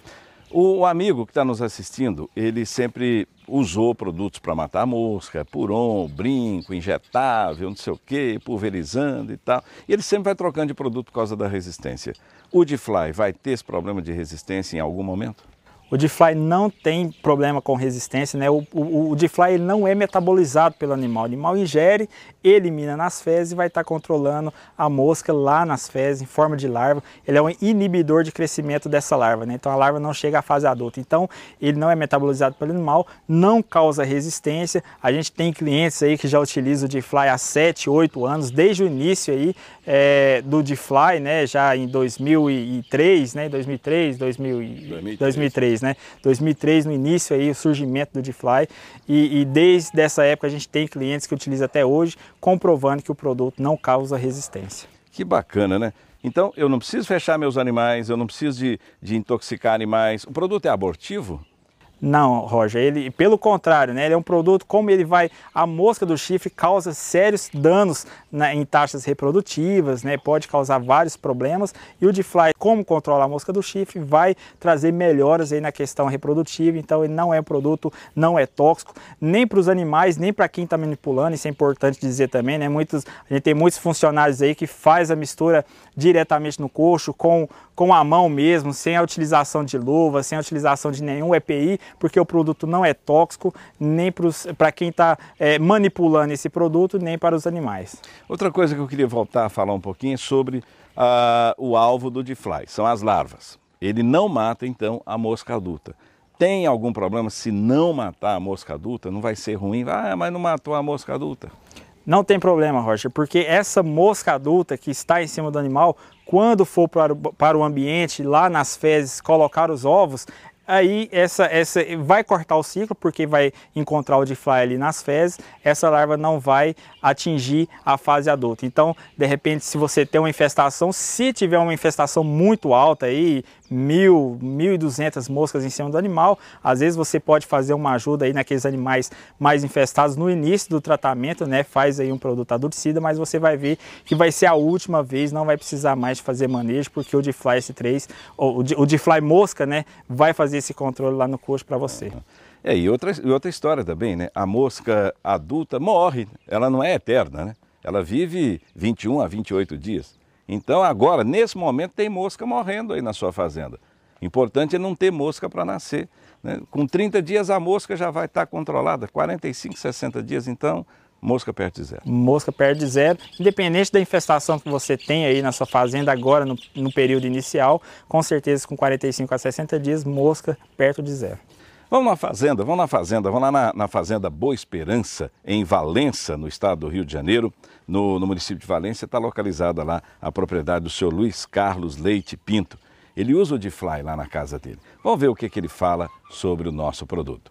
O amigo que está nos assistindo, ele sempre usou produtos para matar a mosca, puron, brinco, injetável, não sei o quê, pulverizando e tal. E ele sempre vai trocando de produto por causa da resistência. O D-Fly vai ter esse problema de resistência em algum momento? O D-Fly não tem problema com resistência, né? O, o, o D-Fly ele não é metabolizado pelo animal. O animal ingere, elimina nas fezes e vai estar controlando a mosca lá nas fezes, em forma de larva. Ele é um inibidor de crescimento dessa larva, né? Então a larva não chega à fase adulta. Então ele não é metabolizado pelo animal, não causa resistência. A gente tem clientes aí que já utilizam o D-Fly há sete, oito anos, desde o início aí é, do D-Fly, né? Já em dois mil e três, né? dois mil e três, dois mil e três, né? dois mil e três, no início aí, o surgimento do D-Fly, e, e desde essa época a gente tem clientes que utilizam até hoje, comprovando que o produto não causa resistência. Que bacana, né? Então eu não preciso fechar meus animais, eu não preciso de, de intoxicar animais. O produto é abortivo? Não, Roger, ele, pelo contrário, né, ele é um produto, como ele vai, a mosca do chifre causa sérios danos na, em taxas reprodutivas, né, pode causar vários problemas, e o D-Fly, como controla a mosca do chifre, vai trazer melhoras aí na questão reprodutiva. Então ele não é um produto, não é tóxico, nem para os animais, nem para quem está manipulando. Isso é importante dizer também, né, muitos, a gente tem muitos funcionários aí que faz a mistura diretamente no coxo, com, com a mão mesmo, sem a utilização de luva, sem a utilização de nenhum E P I, porque o produto não é tóxico nem para quem está é, manipulando esse produto, nem para os animais. Outra coisa que eu queria voltar a falar um pouquinho é sobre uh, o alvo do D-Fly, são as larvas. Ele não mata, então, a mosca adulta. Tem algum problema se não matar a mosca adulta? Não vai ser ruim? Ah, mas não matou a mosca adulta. Não tem problema, Roger, porque essa mosca adulta que está em cima do animal, quando for para o, para o ambiente, lá nas fezes, colocar os ovos, aí essa, essa vai cortar o ciclo, porque vai encontrar o D-Fly ali nas fezes, essa larva não vai atingir a fase adulta. Então, de repente, se você tem uma infestação, se tiver uma infestação muito alta aí, mil, mil e duzentas moscas em cima do animal, às vezes você pode fazer uma ajuda aí naqueles animais mais infestados no início do tratamento, né? Faz aí um produto adulticida, mas você vai ver que vai ser a última vez, não vai precisar mais de fazer manejo, porque o D-Fly S três, o D-Fly mosca, né, vai fazer esse controle lá no coxo para você. É, e outra, e outra história também, né? A mosca adulta morre, ela não é eterna, né? Ela vive vinte e um a vinte e oito dias. Então agora, nesse momento, tem mosca morrendo aí na sua fazenda. Importante é não ter mosca para nascer, né? Com trinta dias a mosca já vai estar controlada, quarenta e cinco, sessenta dias, então, mosca perto de zero. Mosca perto de zero, independente da infestação que você tem aí na sua fazenda agora, no, no período inicial, com certeza com quarenta e cinco a sessenta dias, mosca perto de zero. Vamos na fazenda, vamos na fazenda, vamos lá na, na fazenda Boa Esperança, em Valença, no estado do Rio de Janeiro, no, no município de Valença, está localizada lá a propriedade do senhor Luiz Carlos Leite Pinto. Ele usa o D-Fly lá na casa dele. Vamos ver o que, que ele fala sobre o nosso produto.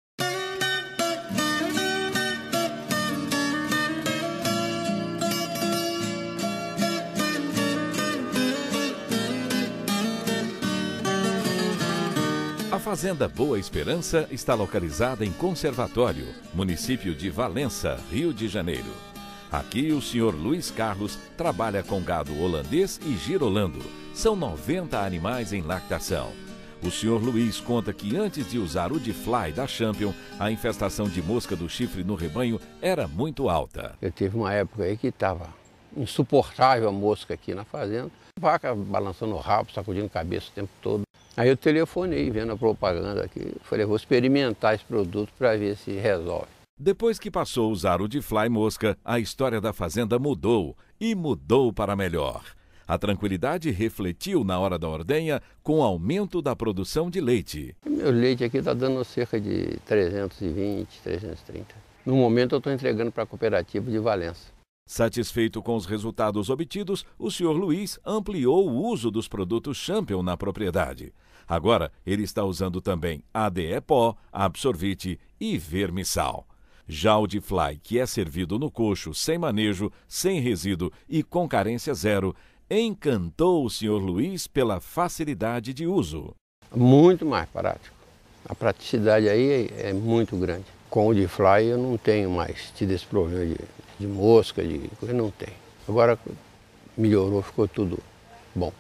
A Fazenda Boa Esperança está localizada em Conservatório, município de Valença, Rio de Janeiro. Aqui o senhor Luiz Carlos trabalha com gado holandês e girolando. São noventa animais em lactação. O senhor Luiz conta que antes de usar o D-Fly da Champion, a infestação de mosca do chifre no rebanho era muito alta. Eu tive uma época aí que estava insuportável a mosca aqui na fazenda. Vaca balançando o rabo, sacudindo a cabeça o tempo todo. Aí eu telefonei, vendo a propaganda aqui, falei, vou experimentar esse produto para ver se resolve. Depois que passou a usar o D-Fly mosca, a história da fazenda mudou, e mudou para melhor. A tranquilidade refletiu na hora da ordenha com o aumento da produção de leite. Meu leite aqui está dando cerca de trezentos e vinte, trezentos e trinta. No momento eu estou entregando para a cooperativa de Valença. Satisfeito com os resultados obtidos, o senhor Luiz ampliou o uso dos produtos Champion na propriedade. Agora, ele está usando também A D E pó, absorvite e vermissal. Já o D-Fly, que é servido no coxo, sem manejo, sem resíduo e com carência zero, encantou o senhor Luiz pela facilidade de uso. Muito mais prático. A praticidade aí é muito grande. Com o D-Fly eu não tenho mais tido esse problema de, de mosca, de coisa, não tem. Agora melhorou, ficou tudo bom.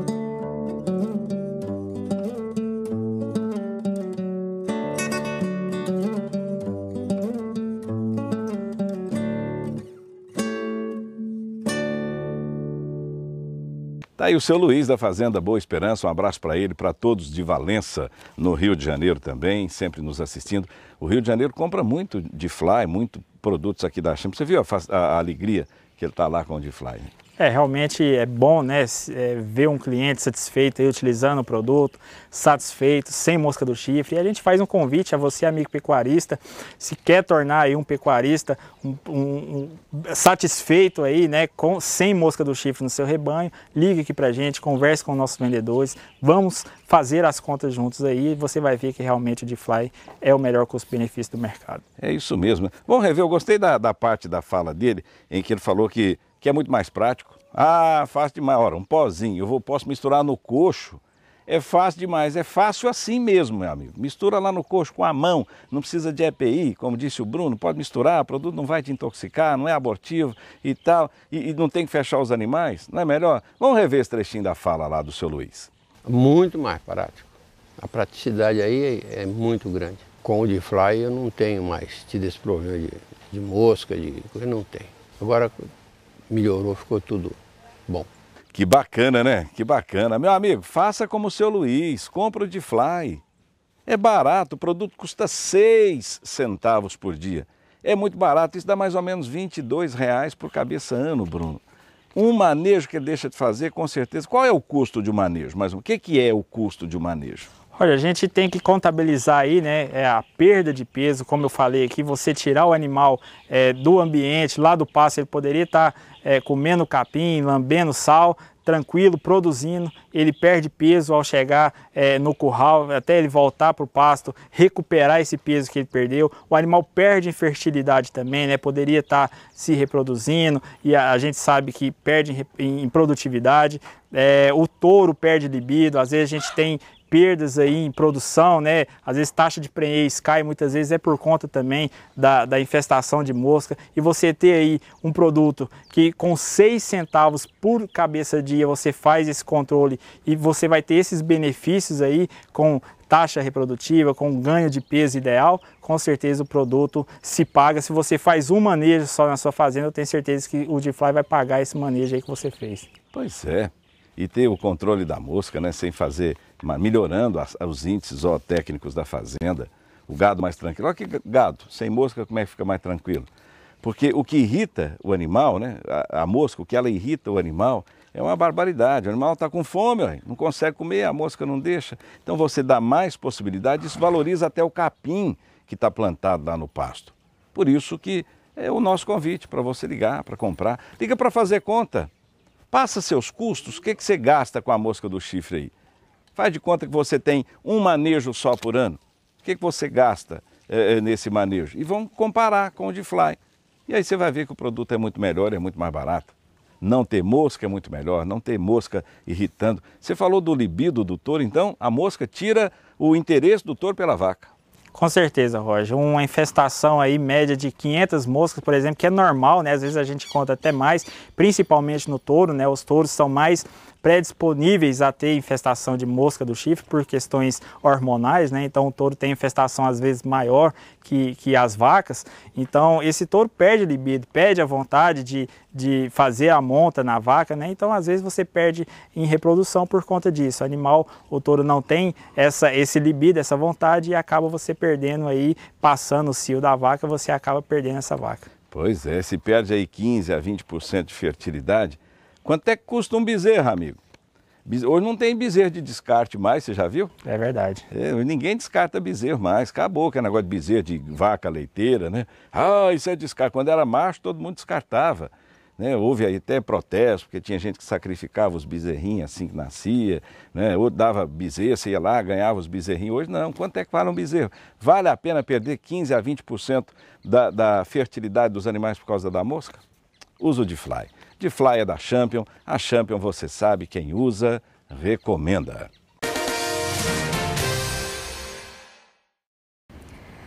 Tá aí o seu Luiz da Fazenda Boa Esperança, um abraço para ele, para todos de Valença, no Rio de Janeiro também, sempre nos assistindo. O Rio de Janeiro compra muito D-Fly, muito produtos aqui da Champion. Você viu a, a, a alegria que ele está lá com o D-Fly? É, realmente é bom, né, é, ver um cliente satisfeito aí, utilizando o produto, satisfeito, sem mosca do chifre. E a gente faz um convite a você, amigo pecuarista, se quer tornar aí um pecuarista um, um, um, satisfeito aí, né, com, sem mosca do chifre no seu rebanho, ligue aqui pra gente, converse com nossos vendedores, vamos fazer as contas juntos aí e você vai ver que realmente o D-Fly é o melhor custo-benefício do mercado. É isso mesmo. Vamos rever, eu gostei da, da parte da fala dele, em que ele falou que que é muito mais prático. Ah, fácil demais. Ora, um pozinho, eu vou, posso misturar no coxo. É fácil demais, é fácil assim mesmo, meu amigo. Mistura lá no coxo com a mão, não precisa de E P I, como disse o Bruno, pode misturar, o produto não vai te intoxicar, não é abortivo e tal, e, e não tem que fechar os animais, não é melhor? Vamos rever esse trechinho da fala lá do seu Luiz. Muito mais prático. A praticidade aí é, é muito grande. Com o D-Fly eu não tenho mais tido esse problema de, de mosca, de coisa, não tem. Agora melhorou, ficou tudo bom. Que bacana, né? Que bacana. Meu amigo, faça como o seu Luiz, compra o D-Fly. É barato, o produto custa seis centavos por dia. É muito barato, isso dá mais ou menos vinte e dois reais por cabeça ano, Bruno. Um manejo que ele deixa de fazer, com certeza. Qual é o custo de um manejo? Mas o que, que é o custo de um manejo? Olha, a gente tem que contabilizar aí, né, é a perda de peso, como eu falei aqui, você tirar o animal é, do ambiente, lá do pasto, ele poderia estar é, comendo capim, lambendo sal, tranquilo, produzindo, ele perde peso ao chegar é, no curral, até ele voltar para o pasto, recuperar esse peso que ele perdeu. O animal perde em fertilidade também, né? Poderia estar se reproduzindo e a, a gente sabe que perde em, em produtividade. É, o touro perde libido, às vezes a gente tem perdas aí em produção, né? Às vezes taxa de prenhez cai, muitas vezes é por conta também da, da infestação de mosca. E você ter aí um produto que com seis centavos por cabeça dia você faz esse controle e você vai ter esses benefícios aí com taxa reprodutiva, com ganho de peso ideal, com certeza o produto se paga. Se você faz um manejo só na sua fazenda, eu tenho certeza que o D-Fly vai pagar esse manejo aí que você fez. Pois é. E ter o controle da mosca, né, sem fazer, melhorando as, os índices zootécnicos da fazenda, o gado mais tranquilo. Olha que gado, sem mosca, como é que fica mais tranquilo? Porque o que irrita o animal, né, a, a mosca, o que ela irrita o animal, é uma barbaridade. O animal está com fome, ó, não consegue comer, a mosca não deixa. Então você dá mais possibilidade, isso valoriza até o capim que está plantado lá no pasto. Por isso que é o nosso convite para você ligar, para comprar. Liga para fazer conta. Passa seus custos, o que, que você gasta com a mosca do chifre aí? Faz de conta que você tem um manejo só por ano. O que, que você gasta é, nesse manejo? E vamos comparar com o D-Fly. E aí você vai ver que o produto é muito melhor, é muito mais barato. Não ter mosca é muito melhor, não ter mosca irritando. Você falou do libido do touro, então a mosca tira o interesse do touro pela vaca. Com certeza, Roger. Uma infestação aí média de quinhentas moscas, por exemplo, que é normal, né? Às vezes a gente conta até mais, principalmente no touro, né? Os touros são mais predisponíveis a ter infestação de mosca do chifre por questões hormonais, né? Então o touro tem infestação às vezes maior que, que as vacas. Então esse touro perde libido, perde a vontade de, de fazer a monta na vaca, né? Então às vezes você perde em reprodução por conta disso. O animal, o touro não tem essa, esse libido, essa vontade e acaba você perdendo aí, passando o cio da vaca, você acaba perdendo essa vaca. Pois é, se perde aí quinze a vinte por cento de fertilidade. Quanto é que custa um bezerro, amigo? Hoje não tem bezerro de descarte mais, você já viu? É verdade. É, ninguém descarta bezerro mais. Acabou aquele negócio de bezerro de vaca leiteira, né? Ah, isso é descarte. Quando era macho, todo mundo descartava. Né? Houve aí até protesto, porque tinha gente que sacrificava os bezerrinhos assim que nascia, né? Outro dava bezerro, você ia lá, ganhava os bezerrinhos. Hoje não. Quanto é que vale um bezerro? Vale a pena perder quinze a vinte por cento da, da fertilidade dos animais por causa da mosca? Usa o D-Fly. D-Fly é da Champion. A Champion, você sabe, quem usa, recomenda.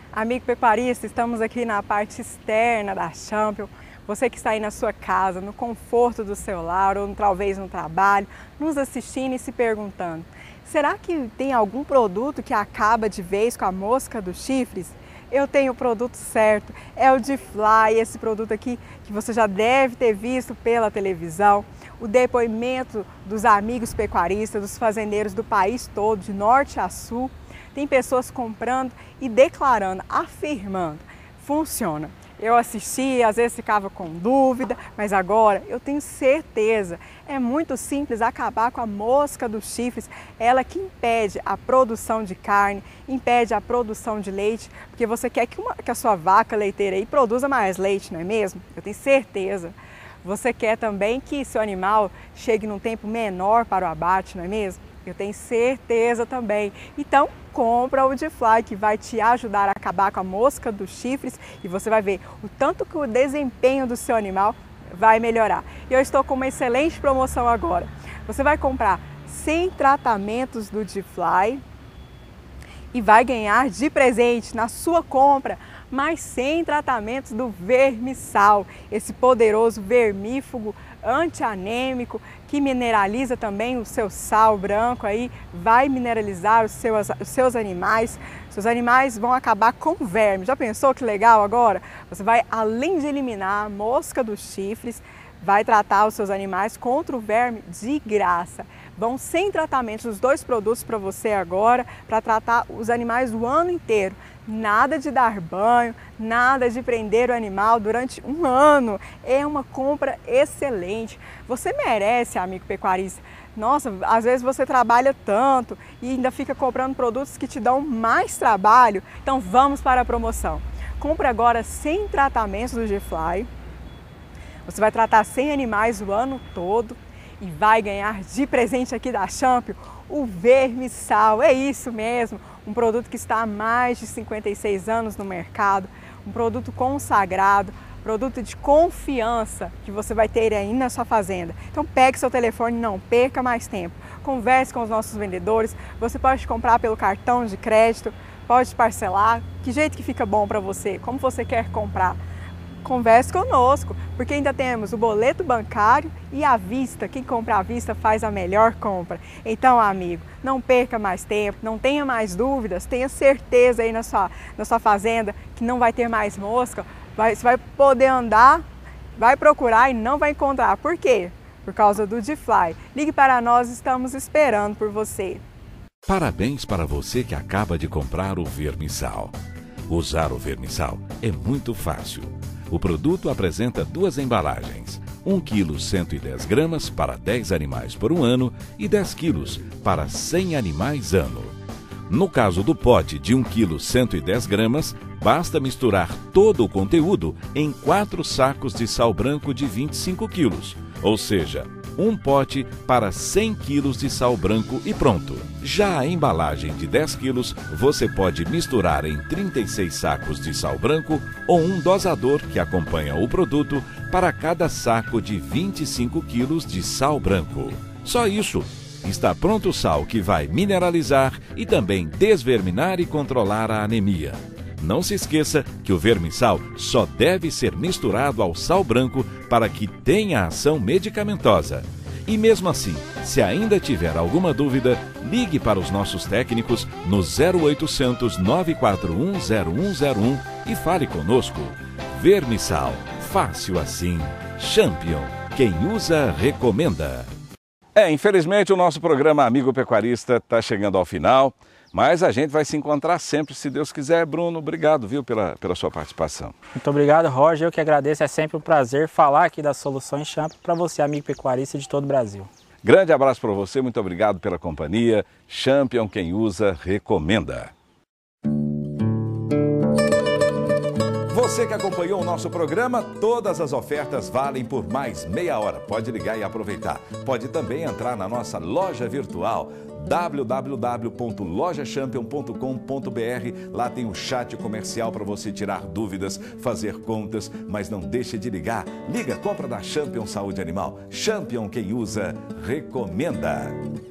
Amigo pecuarista, estamos aqui na parte externa da Champion. Você que está aí na sua casa, no conforto do seu lar ou talvez no trabalho, nos assistindo e se perguntando: será que tem algum produto que acaba de vez com a mosca dos chifres? Eu tenho o produto certo, é o D-Fly, esse produto aqui que você já deve ter visto pela televisão. O depoimento dos amigos pecuaristas, dos fazendeiros do país todo, de norte a sul. Tem pessoas comprando e declarando, afirmando, funciona. Eu assisti, às vezes ficava com dúvida, mas agora eu tenho certeza. É muito simples acabar com a mosca dos chifres, ela que impede a produção de carne, impede a produção de leite, porque você quer que, uma, que a sua vaca leiteira aí produza mais leite, não é mesmo? Eu tenho certeza. Você quer também que seu animal chegue num tempo menor para o abate, não é mesmo? Eu tenho certeza também. Então, compra o D-Fly, que vai te ajudar a acabar com a mosca dos chifres e você vai ver o tanto que o desempenho do seu animal vai melhorar. E eu estou com uma excelente promoção agora. Você vai comprar cem tratamentos do D-Fly e vai ganhar de presente na sua compra mais cem tratamentos do Vermisal, esse poderoso vermífugo antianêmico que mineraliza também o seu sal branco aí, vai mineralizar os seus, os seus animais. Seus animais vão acabar com verme. Já pensou que legal agora? Você vai, além de eliminar a mosca dos chifres, vai tratar os seus animais contra o verme de graça. Vão cem tratamentos, os dois produtos para você agora, para tratar os animais o ano inteiro. Nada de dar banho, nada de prender o animal durante um ano. É uma compra excelente. Você merece, amigo pecuarista. Nossa, às vezes você trabalha tanto e ainda fica comprando produtos que te dão mais trabalho. Então vamos para a promoção. Compre agora cem tratamentos do D-Fly. Você vai tratar cem animais o ano todo e vai ganhar de presente aqui da Champion o Vermisal. É isso mesmo, um produto que está há mais de cinquenta e seis anos no mercado, um produto consagrado, produto de confiança que você vai ter aí na sua fazenda. Então pegue seu telefone, não perca mais tempo, converse com os nossos vendedores, você pode comprar pelo cartão de crédito, pode parcelar, que jeito que fica bom para você, como você quer comprar. Converse conosco, porque ainda temos o boleto bancário e à vista. Quem compra à vista faz a melhor compra. Então, amigo, não perca mais tempo, não tenha mais dúvidas, tenha certeza aí na sua, na sua fazenda que não vai ter mais mosca. Vai, você vai poder andar, vai procurar e não vai encontrar. Por quê? Por causa do D-Fly. Ligue para nós, estamos esperando por você. Parabéns para você que acaba de comprar o Vermisal. Usar o Vermisal é muito fácil. O produto apresenta duas embalagens, um quilo cento e dez gramas para dez animais por um ano e dez quilos para cem animais ano. No caso do pote de um quilo cento e dez gramas, basta misturar todo o conteúdo em quatro sacos de sal branco de vinte e cinco quilos, ou seja, um pote para cem quilos de sal branco e pronto. Já a embalagem de dez quilos, você pode misturar em trinta e seis sacos de sal branco ou um dosador que acompanha o produto para cada saco de vinte e cinco quilos de sal branco. Só isso! Está pronto o sal que vai mineralizar e também desverminar e controlar a anemia. Não se esqueça que o Vermisal só deve ser misturado ao sal branco para que tenha ação medicamentosa. E mesmo assim, se ainda tiver alguma dúvida, ligue para os nossos técnicos no zero oitocentos, nove quatro um, zero um zero um e fale conosco. Vermisal, fácil assim. Champion, quem usa, recomenda. É, infelizmente o nosso programa Amigo Pecuarista está chegando ao final. Mas a gente vai se encontrar sempre, se Deus quiser. Bruno, obrigado, viu, pela, pela sua participação. Muito obrigado, Roger. Eu que agradeço. É sempre um prazer falar aqui das Soluções Champion para você, amigo pecuarista de todo o Brasil. Grande abraço para você, muito obrigado pela companhia. Champion, quem usa, recomenda. Você que acompanhou o nosso programa, todas as ofertas valem por mais meia hora. Pode ligar e aproveitar. Pode também entrar na nossa loja virtual w w w ponto loja champion ponto com ponto b r. Lá tem um chat comercial para você tirar dúvidas, fazer contas, mas não deixe de ligar. Liga, compra da Champion Saúde Animal. Champion, quem usa, recomenda.